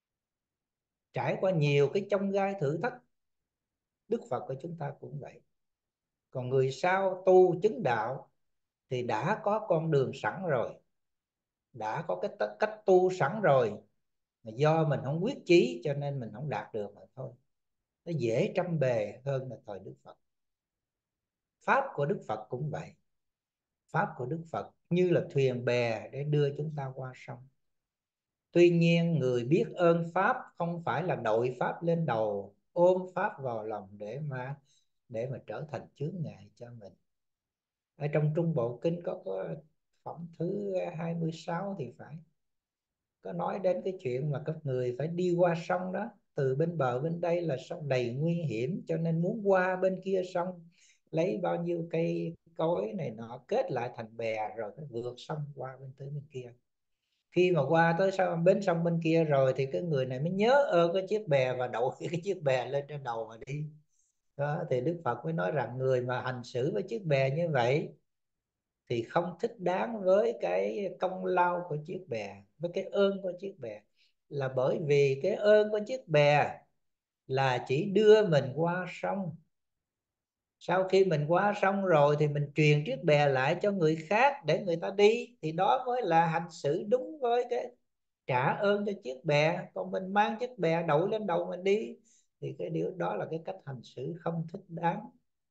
Speaker 1: trải qua nhiều cái chông gai thử thách. Đức Phật của chúng ta cũng vậy. Còn người sau tu chứng đạo thì đã có con đường sẵn rồi, đã có cái cách tu sẵn rồi, mà do mình không quyết chí cho nên mình không đạt được mà thôi. Nó dễ trăm bề hơn là thời Đức Phật. Pháp của Đức Phật cũng vậy. Pháp của Đức Phật như là thuyền bè để đưa chúng ta qua sông. Tuy nhiên người biết ơn Pháp không phải là đội Pháp lên đầu, ôm Pháp vào lòng để mà để mà trở thành chướng ngại cho mình. Ở trong Trung Bộ Kinh có, có phẩm thứ hai mươi sáu thì phải, có nói đến cái chuyện mà các người phải đi qua sông đó. Từ bên bờ bên đây là sông đầy nguy hiểm, cho nên muốn qua bên kia sông, lấy bao nhiêu cây cối này nọ kết lại thành bè rồi phải vượt sông qua bên tới bên kia. Khi mà qua tới sau bến sông bên kia rồi thì cái người này mới nhớ ơn cái chiếc bè và đậu cái chiếc bè lên trên đầu mà đi. Đó, thì Đức Phật mới nói rằng người mà hành xử với chiếc bè như vậy thì không thích đáng với cái công lao của chiếc bè, với cái ơn của chiếc bè. Là bởi vì cái ơn của chiếc bè là chỉ đưa mình qua sông. Sau khi mình qua sông rồi thì mình truyền chiếc bè lại cho người khác để người ta đi, thì đó mới là hành xử đúng với cái trả ơn cho chiếc bè. Còn mình mang chiếc bè đậu lên đầu mình đi thì cái điều đó là cái cách hành xử không thích đáng,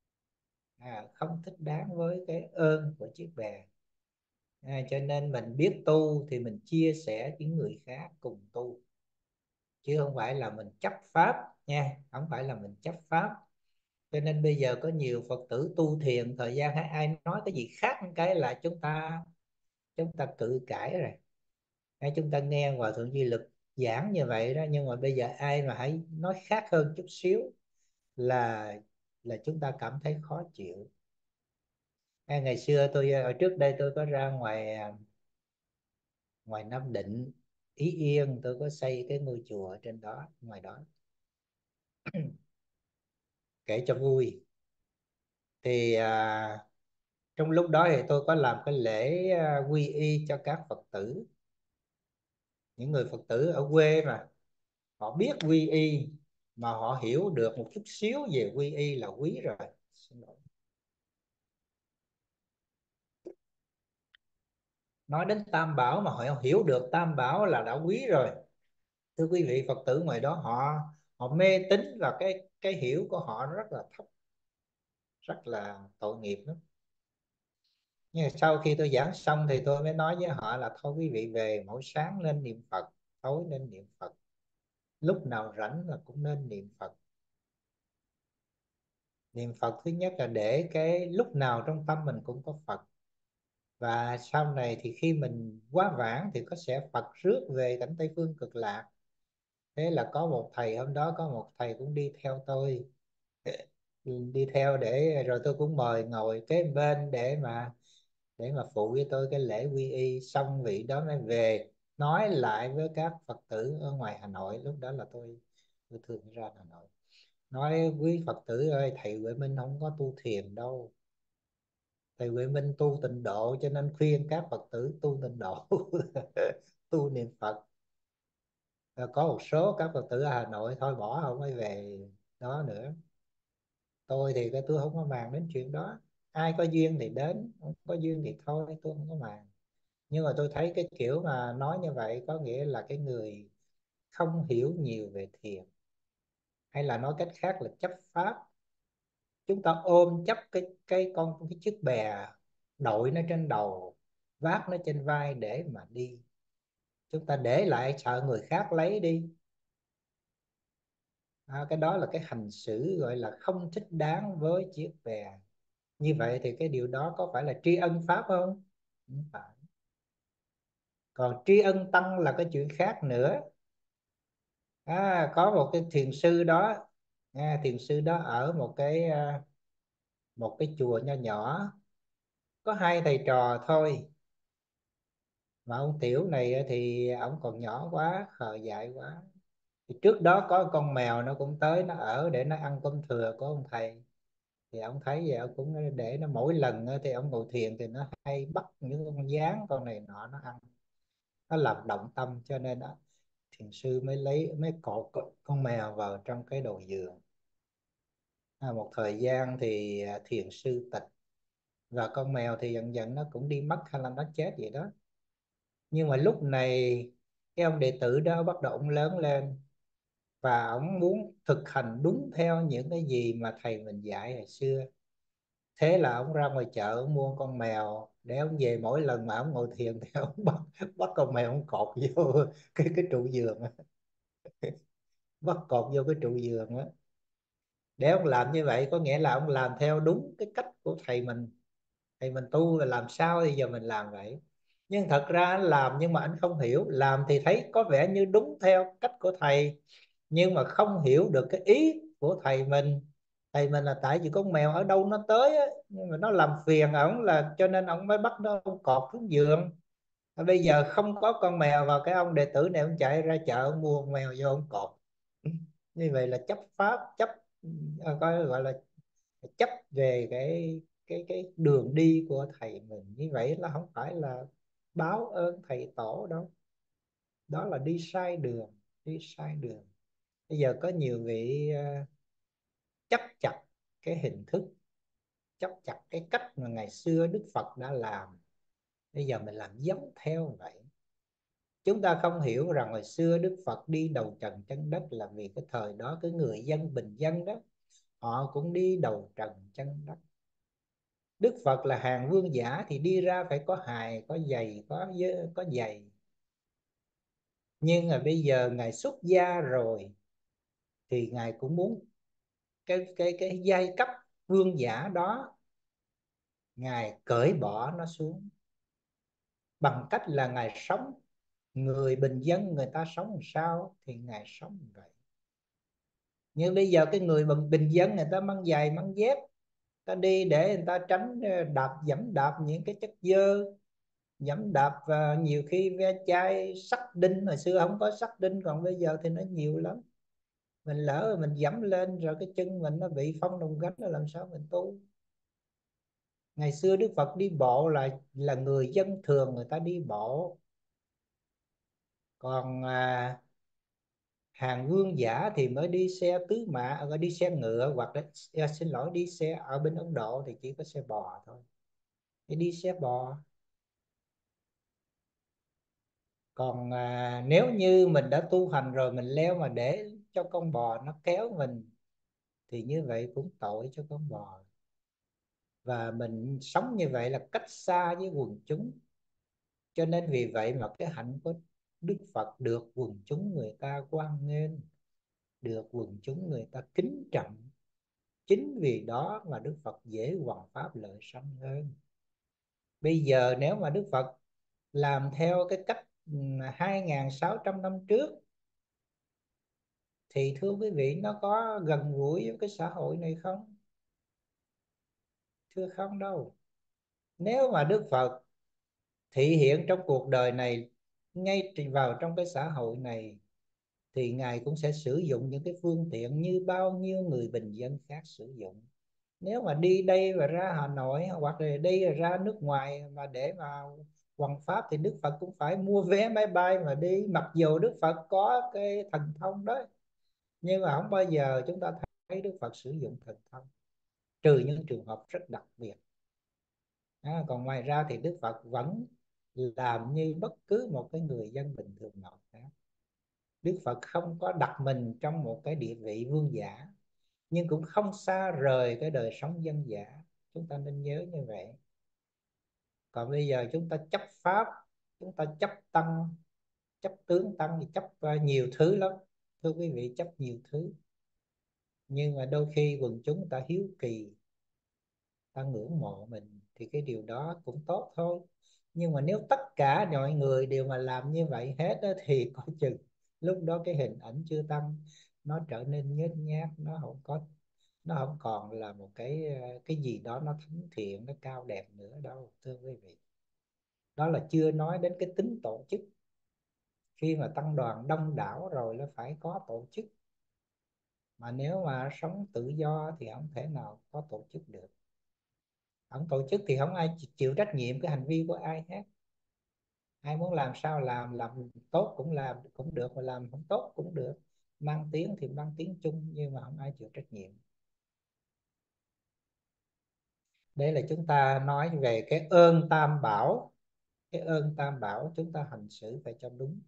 Speaker 1: à, không thích đáng với cái ơn của chiếc bè. À, cho nên mình biết tu thì mình chia sẻ với người khác cùng tu, chứ không phải là mình chấp pháp nha, không phải là mình chấp pháp. Cho nên bây giờ có nhiều Phật tử tu thiền thời gian hay ai nói cái gì khác một cái là chúng ta chúng ta cự cãi rồi. Hay chúng ta nghe Hòa Thượng Duy Lực giảng như vậy đó, nhưng mà bây giờ ai mà hãy nói khác hơn chút xíu là là chúng ta cảm thấy khó chịu. À, ngày xưa tôi ở trước đây tôi có ra ngoài à, ngoài Nam Định, Ý Yên, tôi có xây cái ngôi chùa ở trên đó, ngoài đó. Kể cho vui thì à, trong lúc đó thì tôi có làm cái lễ à, quy y cho các Phật tử. Những người Phật tử ở quê mà họ biết quy y, mà họ hiểu được một chút xíu về quy y là quý rồi. Xin lỗi. Nói đến Tam Bảo mà họ hiểu được Tam Bảo là đã quý rồi. Thưa quý vị Phật tử ngoài đó, họ họ mê tín và cái cái hiểu của họ rất là thấp, rất là tội nghiệp lắm. Nhưng mà sau khi tôi giảng xong thì tôi mới nói với họ là thôi quý vị về mỗi sáng lên niệm Phật, tối nên niệm Phật, lúc nào rảnh là cũng nên niệm Phật. Niệm Phật thứ nhất là để cái lúc nào trong tâm mình cũng có Phật, và sau này thì khi mình quá vãng thì có sẽ Phật rước về cảnh Tây Phương Cực Lạc. Thế là có một thầy, hôm đó có một thầy cũng đi theo tôi, đi theo để rồi tôi cũng mời ngồi kế bên để mà để mà phụ với tôi cái lễ quy y, xong vị đó mới về. nói lại với các Phật tử ở ngoài Hà Nội. Lúc đó là tôi tôi thường ra Hà Nội, nói quý Phật tử ơi, thầy Huệ Minh không có tu thiền đâu, thầy Huệ Minh tu tịnh độ, cho nên khuyên các Phật tử tu tịnh độ. Tu niệm Phật. Và có một số các Phật tử ở Hà Nội thôi bỏ, không mới về đó nữa. Tôi thì cái tôi không có màng đến chuyện đó, ai có duyên thì đến, không có duyên thì thôi, tôi không có màng. Nhưng mà tôi thấy cái kiểu mà nói như vậy có nghĩa là cái người không hiểu nhiều về thiền, hay là nói cách khác là chấp pháp. Chúng ta ôm chấp cái cái con cái chiếc bè, đội nó trên đầu, vác nó trên vai để mà đi. Chúng ta để lại sợ người khác lấy đi. À, cái đó là cái hành xử gọi là không thích đáng với chiếc bè. Như vậy thì cái điều đó có phải là tri ân pháp không? Không phải. Còn tri ân tăng là cái chuyện khác nữa. À, có một cái thiền sư đó, à, thiền sư đó ở một cái à, một cái chùa nho nhỏ, có hai thầy trò thôi. Mà ông Tiểu này thì ông còn nhỏ quá, khờ dại quá. Thì trước đó có con mèo nó cũng tới, nó ở để nó ăn cơm thừa của ông thầy. Thì ông thấy vậy ông cũng để nó, mỗi lần thì ông ngồi thiền thì nó hay bắt những con gián con này nọ nó ăn, nó làm động tâm, cho nên đó, thiền sư mới lấy mới cột con mèo vào trong cái đầu giường. À, một thời gian thì à, thiền sư tịch, và con mèo thì dần dần nó cũng đi mất hay là nó chết vậy đó. Nhưng mà lúc này cái ông đệ tử đó bắt đầu ông lớn lên, và ông muốn thực hành đúng theo những cái gì mà thầy mình dạy hồi xưa. Thế là ông ra ngoài chợ ông mua con mèo, để ông về mỗi lần mà ông ngồi thiền thì ông bắt bắt con mèo ông cột vô cái cái trụ giường á. Bắt cột vô cái trụ giường á. Để ông làm như vậy có nghĩa là ông làm theo đúng cái cách của thầy mình. Thầy mình tu là làm sao thì giờ mình làm vậy. Nhưng thật ra anh làm nhưng mà anh không hiểu, làm thì thấy có vẻ như đúng theo cách của thầy, nhưng mà không hiểu được cái ý của thầy mình. Thầy mình là tại vì con mèo ở đâu nó tới á, nhưng mà nó làm phiền ổng, là cho nên ông mới bắt nó ông cọt xuống giường. Và bây giờ không có con mèo, và cái ông đệ tử này ông chạy ra chợ ông mua con mèo vô ông cọt. Như vậy là chấp pháp, chấp à, coi gọi là chấp về cái cái cái đường đi của thầy mình. Như vậy là không phải là báo ơn thầy tổ đâu, đó là đi sai đường, đi sai đường. Bây giờ có nhiều vị ờ, chấp chặt cái hình thức, chấp chặt cái cách mà ngày xưa Đức Phật đã làm, bây giờ mình làm giống theo vậy. Chúng ta không hiểu rằng hồi xưa Đức Phật đi đầu trần chân đất là vì cái thời đó cái người dân bình dân đó, họ cũng đi đầu trần chân đất. Đức Phật là hàng vương giả thì đi ra phải có hài, có giày, có có giày. Nhưng mà bây giờ ngài xuất gia rồi thì ngài cũng muốn cái cái cái giai cấp vương giả đó, ngài cởi bỏ nó xuống, bằng cách là ngài sống người bình dân người ta sống làm sao thì ngài sống như vậy. Nhưng bây giờ cái người bình, bình dân người ta mang giày mang dép, ta đi để người ta tránh ờ, đạp dẫm đạp những cái chất dơ, dẫm đạp, và nhiều khi ve chai sắt đinh, hồi xưa không có sắt đinh còn bây giờ thì nó nhiều lắm. Mình lỡ mình dẫm lên rồi cái chân mình nó bị phong đồng gánh là làm sao mình tu. Ngày xưa Đức Phật đi bộ là là người dân thường người ta đi bộ. Còn à, hàng vương giả thì mới đi xe tứ mã, à, đi xe ngựa, hoặc là à, xin lỗi, đi xe ở bên Ấn Độ thì chỉ có xe bò thôi, thì đi xe bò. Còn à, nếu như mình đã tu hành rồi mình leo mà để cho con bò nó kéo mình thì như vậy cũng tội cho con bò. Và mình sống như vậy là cách xa với quần chúng. Cho nên vì vậy mà cái hạnh của Đức Phật được quần chúng người ta hoan nghênh, được quần chúng người ta kính trọng. Chính vì đó mà Đức Phật dễ hoằng pháp lợi sanh hơn. Bây giờ nếu mà Đức Phật làm theo cái cách hai nghìn sáu trăm năm trước thì thưa quý vị, nó có gần gũi với cái xã hội này không? Thưa không đâu. Nếu mà Đức Phật thị hiện trong cuộc đời này ngay vào trong cái xã hội này thì Ngài cũng sẽ sử dụng những cái phương tiện như bao nhiêu người bình dân khác sử dụng. Nếu mà đi đây và ra Hà Nội, hoặc là đi và ra nước ngoài mà để mà hoằng pháp, thì Đức Phật cũng phải mua vé máy bay mà đi, mặc dù Đức Phật có cái thần thông đó, nhưng mà không bao giờ chúng ta thấy Đức Phật sử dụng thần thông, trừ những trường hợp rất đặc biệt. À, còn ngoài ra thì Đức Phật vẫn làm như bất cứ một cái người dân bình thường nào khác. Đức Phật không có đặt mình trong một cái địa vị vương giả, nhưng cũng không xa rời cái đời sống dân dã. Chúng ta nên nhớ như vậy. Còn bây giờ chúng ta chấp pháp, chúng ta chấp tăng, chấp tướng tăng, thì chấp uh, nhiều thứ lắm. Thưa quý vị, chấp nhiều thứ. Nhưng mà đôi khi quần chúng ta hiếu kỳ, ta ngưỡng mộ mình, thì cái điều đó cũng tốt thôi. Nhưng mà nếu tất cả mọi người đều mà làm như vậy hết đó, thì coi chừng lúc đó cái hình ảnh chư tăng nó trở nên nhếch nhác, nó không có, nó không còn là một cái cái gì đó nó thánh thiện, nó cao đẹp nữa đâu, thưa quý vị. Đó là chưa nói đến cái tính tổ chức. Khi mà tăng đoàn đông đảo rồi nó phải có tổ chức, mà nếu mà sống tự do thì không thể nào có tổ chức được. Không tổ chức thì không ai chịu trách nhiệm cái hành vi của ai hết. Ai muốn làm sao làm, làm tốt cũng làm cũng được, mà làm không tốt cũng được. Mang tiếng thì mang tiếng chung, nhưng mà không ai chịu trách nhiệm. Đây là chúng ta nói về cái ơn Tam Bảo. Cái ơn Tam Bảo chúng ta hành xử phải cho đúng.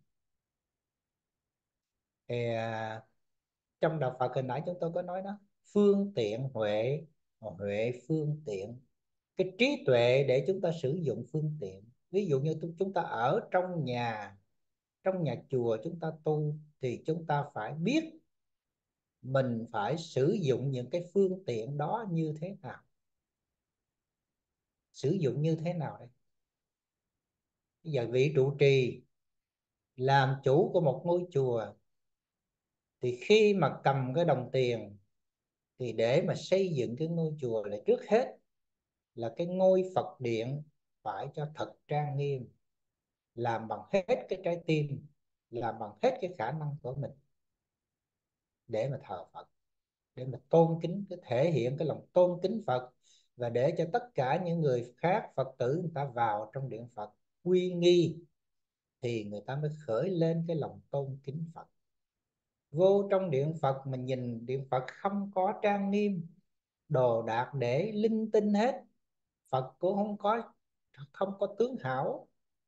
Speaker 1: Thì, à, trong đạo Phật hồi nãy chúng tôi có nói đó, phương tiện huệ, huệ phương tiện. Cái trí tuệ để chúng ta sử dụng phương tiện. Ví dụ như chúng ta ở trong nhà, trong nhà chùa chúng ta tu, thì chúng ta phải biết mình phải sử dụng những cái phương tiện đó như thế nào. Sử dụng như thế nào đây? Bây giờ vị trụ trì làm chủ của một ngôi chùa, thì khi mà cầm cái đồng tiền, thì để mà xây dựng cái ngôi chùa là trước hết là cái ngôi Phật điện phải cho thật trang nghiêm, làm bằng hết cái trái tim, làm bằng hết cái khả năng của mình để mà thờ Phật, để mà tôn kính, cái thể hiện cái lòng tôn kính Phật, và để cho tất cả những người khác, Phật tử, người ta vào trong điện Phật quy nghi, thì người ta mới khởi lên cái lòng tôn kính Phật. Vô trong điện Phật mình nhìn điện Phật không có trang nghiêm, đồ đạc để linh tinh hết, Phật cũng không có, không có tướng hảo,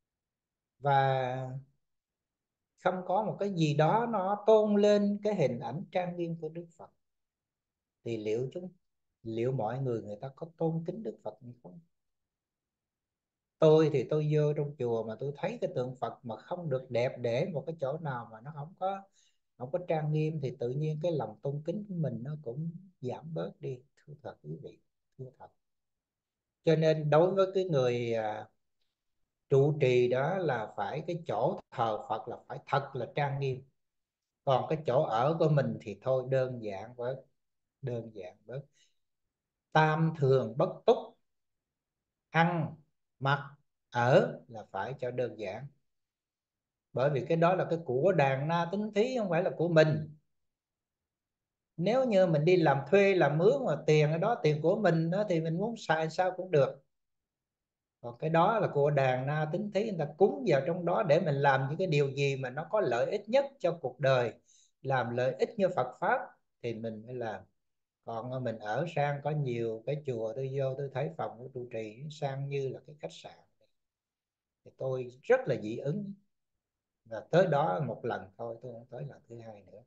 Speaker 1: và không có một cái gì đó nó tôn lên cái hình ảnh trang nghiêm của Đức Phật, thì liệu chúng liệu mọi người người ta có tôn kính Đức Phật hay không? Tôi thì tôi vô trong chùa mà tôi thấy cái tượng Phật mà không được đẹp để một cái chỗ nào mà nó không có không có trang nghiêm, thì tự nhiên cái lòng tôn kính của mình nó cũng giảm bớt đi, thưa thật quý vị, thưa thật. Cho nên đối với cái người à, trụ trì đó, là phải cái chỗ thờ Phật là phải thật là trang nghiêm. Còn cái chỗ ở của mình thì thôi đơn giản bớt, đơn giản bớt, tam thường bất túc, ăn mặc ở là phải cho đơn giản. Bởi vì cái đó là cái của đàn na tính thí, không phải là của mình. Nếu như mình đi làm thuê làm mướn mà tiền ở đó tiền của mình đó, thì mình muốn xài sao cũng được. Còn cái đó là của đàn na tính thí, người ta cúng vào trong đó để mình làm những cái điều gì mà nó có lợi ích nhất cho cuộc đời, làm lợi ích như Phật pháp, thì mình mới làm. Còn mình ở sang, có nhiều cái chùa tôi vô tôi thấy phòng của trụ trì sang như là cái khách sạn, thì tôi rất là dị ứng, và tới đó một lần thôi, tôi không tới lần thứ hai nữa.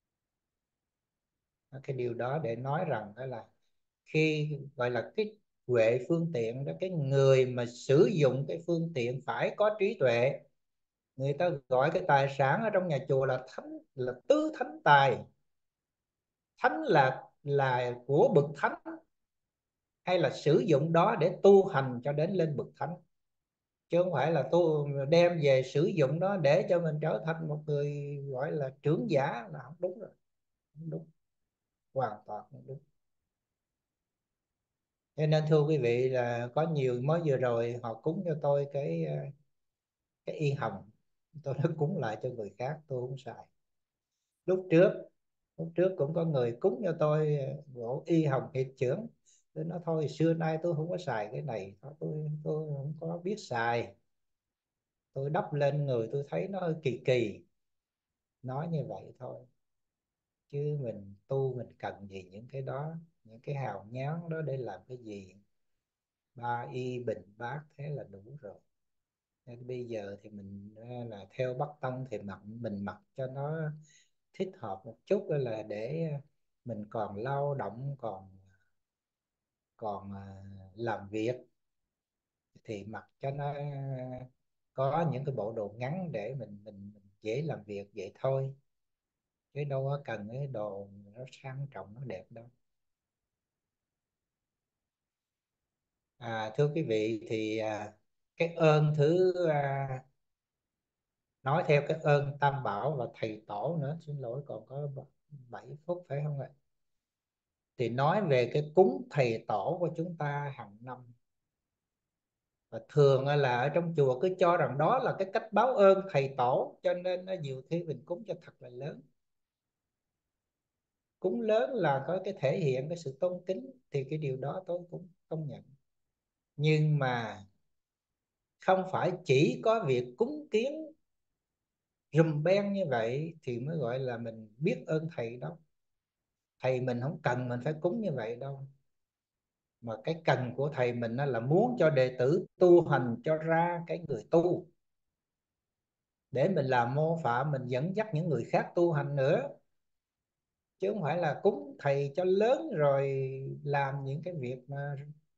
Speaker 1: Cái điều đó để nói rằng đó là khi gọi là cái huệ phương tiện đó, cái người mà sử dụng cái phương tiện phải có trí tuệ. Người ta gọi cái tài sản ở trong nhà chùa là thánh, là tứ thánh tài. Thánh là là của bậc thánh, hay là sử dụng đó để tu hành cho đến lên bậc thánh, chứ không phải là tu đem về sử dụng đó để cho mình trở thành một người gọi là trưởng giả, là không đúng rồi, không đúng, hoàn toàn không đúng. Cho nên thưa quý vị, là có nhiều mới vừa rồi họ cúng cho tôi cái cái yên hồng, tôi đã cúng lại cho người khác, tôi không xài. Lúc trước lúc trước cũng có người cúng cho tôi ờ, gỗ y hồng hiệp chưởng. Tôi nói thôi xưa nay tôi không có xài cái này, thôi tôi tôi không có biết xài, tôi đắp lên người tôi thấy nó hơi kỳ kỳ. Nói như vậy thôi, chứ mình tu mình cần gì những cái đó, những cái hào nhoáng đó để làm cái gì? Ba y bình bát thế là đủ rồi. Nên bây giờ thì mình ờ, là theo Bắc Tông thì mặc mình mặc cho nó thích hợp một chút, đó là để mình còn lao động, còn còn à, làm việc thì mặc cho nó có những cái bộ đồ ngắn để mình mình, mình dễ làm việc vậy thôi, chứ đâu có cần cái đồ nó sang trọng nó đẹp đâu. À, thưa quý vị thì à, cái ơn thứ à, nói theo cái ơn Tam Bảo và thầy tổ nữa, xin lỗi còn có bảy phút phải không ạ? Thì nói về cái cúng thầy tổ của chúng ta hàng năm, và thường là ở trong chùa cứ cho rằng đó là cái cách báo ơn thầy tổ, cho nên nó nhiều khi mình cúng cho thật là lớn. Cúng lớn là có cái thể hiện cái sự tôn kính, thì cái điều đó tôi cũng công nhận. Nhưng mà không phải chỉ có việc cúng kiến rùm beng như vậy thì mới gọi là mình biết ơn thầy đâu. Thầy mình không cần mình phải cúng như vậy đâu, mà cái cần của thầy mình á là muốn cho đệ tử tu hành cho ra cái người tu, để mình làm mô phạm, mình dẫn dắt những người khác tu hành nữa, chứ không phải là cúng thầy cho lớn rồi làm những cái việc mà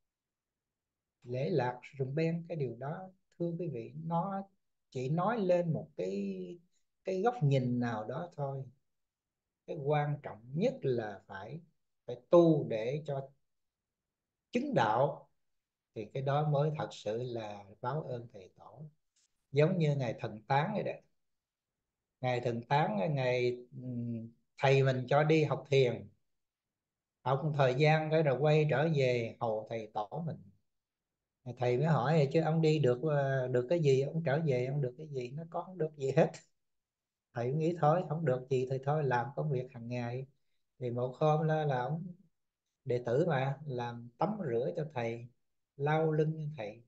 Speaker 1: lễ lạc rùm beng. Cái điều đó thưa quý vị, nó chỉ nói lên một cái cái góc nhìn nào đó thôi. Cái quan trọng nhất là phải phải tu để cho chứng đạo, thì cái đó mới thật sự là báo ơn thầy tổ. Giống như ngày thần táng vậy đó. Ngày thần táng, ngày ừm, thầy mình cho đi học thiền, học một thời gian cái rồi quay trở về hầu thầy tổ mình. Thầy mới hỏi chứ ông đi được ờ, được cái gì, ông trở về ông được cái gì? Nó có không được gì hết. Thầy nghĩ thôi không được gì thì thôi làm công việc hàng ngày. Thì một hôm là là ông đệ tử mà làm tắm rửa cho thầy, lau lưng cho thầy,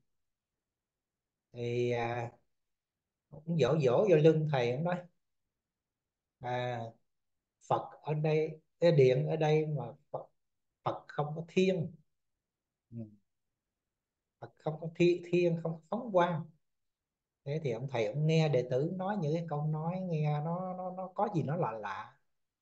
Speaker 1: thì à, cũng dỗ dỗ vô lưng thầy. Ông nói à, Phật ở đây, cái điện ở đây mà Phật, Phật không có thiên. Ừ, Phật không có thi, thiên không có phóng quang. Thế thì ông thầy ông nghe đệ tử nói những cái câu nói nghe nó nó nó có gì nó lạ lạ.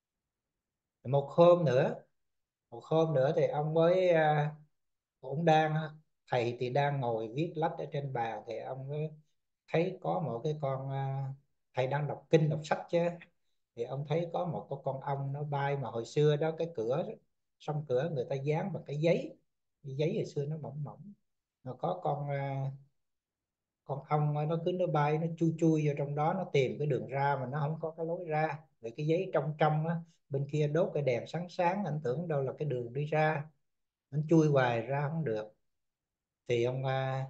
Speaker 1: Một hôm nữa, một hôm nữa thì ông mới à, cũng đang, thầy thì đang ngồi viết lách ở trên bàn, thì ông mới thấy có một cái con à, thầy đang đọc kinh đọc sách chứ, thì ông thấy có một cái con ong nó bay, mà hồi xưa đó cái cửa đó, song cửa người ta dán bằng cái giấy, cái giấy hồi xưa nó mỏng mỏng, mà có con à, con ong nó cứ nó bay nó chui chui vào trong đó, nó tìm cái đường ra mà nó không có cái lối ra, vì cái giấy trong trong á, bên kia đốt cái đèn sáng sáng, anh tưởng đâu là cái đường đi ra, anh chui hoài ra không được. Thì ông à,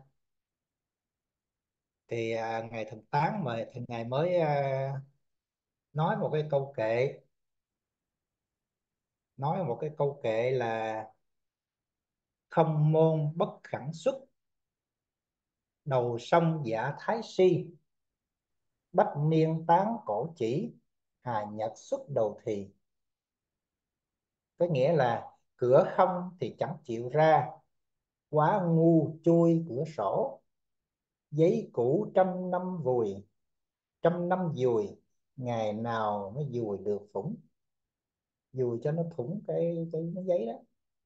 Speaker 1: thì à, ngày thần táng mà thì ngài mới à, nói một cái câu kệ, nói một cái câu kệ là không môn bất khẳng xuất, đầu sông giả thái si, bách niên tán cổ chỉ, hà nhật xuất đầu thì. Có nghĩa là cửa không thì chẳng chịu ra, quá ngu chui cửa sổ, giấy cũ trăm năm vùi, trăm năm dùi, ngày nào mới dùi được phủng. Dùi cho nó thủng cái cái, cái giấy đó.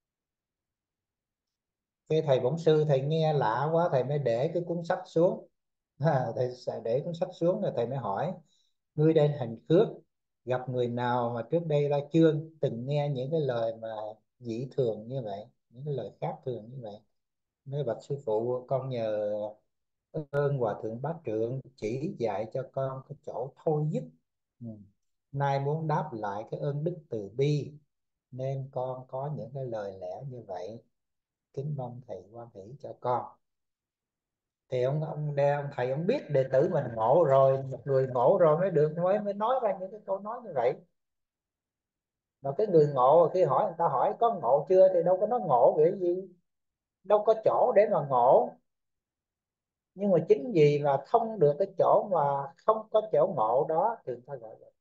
Speaker 1: Cái thầy bổn sư thầy nghe lạ quá, thầy mới để cái cuốn sách xuống. À, thầy sẽ để cuốn sách xuống rồi thầy mới hỏi: ngươi đây hành khước, gặp người nào mà trước đây ta chưa từng nghe những cái lời mà dị thường như vậy, những cái lời khác thường như vậy? Nói bạch sư phụ, con nhờ ơn hòa thượng bá trượng chỉ dạy cho con cái chỗ thôi dứt. Ừ. Nay muốn đáp lại cái ơn đức từ bi, nên con có những cái lời lẽ như vậy, kính mong thầy quan hỷ cho con. Thì ông ông đe ông thầy ông biết đệ tử mình ngộ rồi, một người ngộ rồi mới được, mới mới nói ra những cái câu nói như vậy. Mà cái người ngộ khi hỏi người ta hỏi có ngộ chưa thì đâu có nói ngộ vì cái gì, đâu có chỗ để mà ngộ. Nhưng mà chính vì mà không được cái chỗ mà không có chỗ ngộ đó thì người ta gọi là,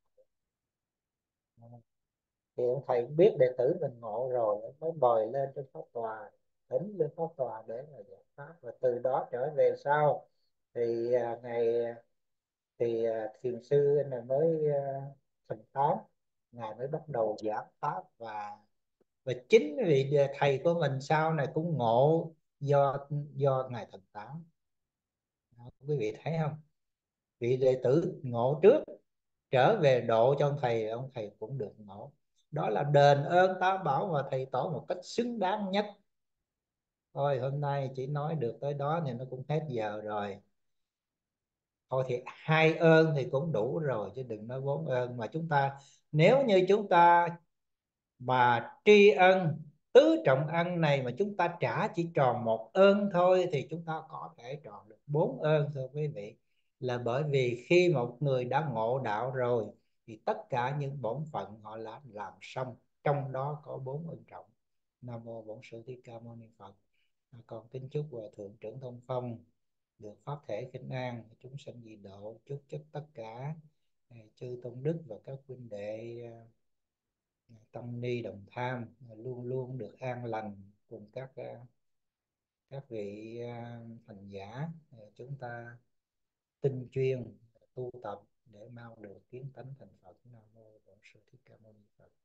Speaker 1: thì ông thầy cũng biết đệ tử mình ngộ rồi mới mời lên trên pháp tòa, thỉnh lên pháp tòa để mà giải pháp, và từ đó trở về sau thì à, ngày thì à, thiền sư này mới à, thành tám, ngài mới bắt đầu giảng pháp. Và và chính vì thầy của mình sau này cũng ngộ do do ngài thành tám. Đó, quý vị thấy không, vị đệ tử ngộ trước trở về độ cho ông thầy, ông thầy cũng được ngộ. Đó là đền ơn tám bảo và thầy tổ một cách xứng đáng nhất. Thôi hôm nay chỉ nói được tới đó thì nó cũng hết giờ rồi. Thôi thì hai ơn thì cũng đủ rồi chứ đừng nói bốn ơn. Mà chúng ta, nếu như chúng ta mà tri ân tứ trọng ân này mà chúng ta trả chỉ tròn một ơn thôi thì chúng ta có thể tròn được bốn ơn, thưa quý vị. Là bởi vì khi một người đã ngộ đạo rồi thì tất cả những bổn phận họ đã làm xong, trong đó có bốn ơn trọng. Nam mô Bổn Sư Thích Ca Mâu Ni Phật. À, con kính chúc hòa thượng trưởng thông phong được pháp thể khinh an, chúng sanh dị độ. Chúc cho tất cả à, chư tôn đức và các huynh đệ à, tăng ni đồng tham à, luôn luôn được an lành, cùng các à, các vị à, hành giả à, chúng ta tinh chuyên tu tập để mau được kiến tánh thành Phật. Nam mô Bổn Sư Thích Ca Mâu Ni Phật.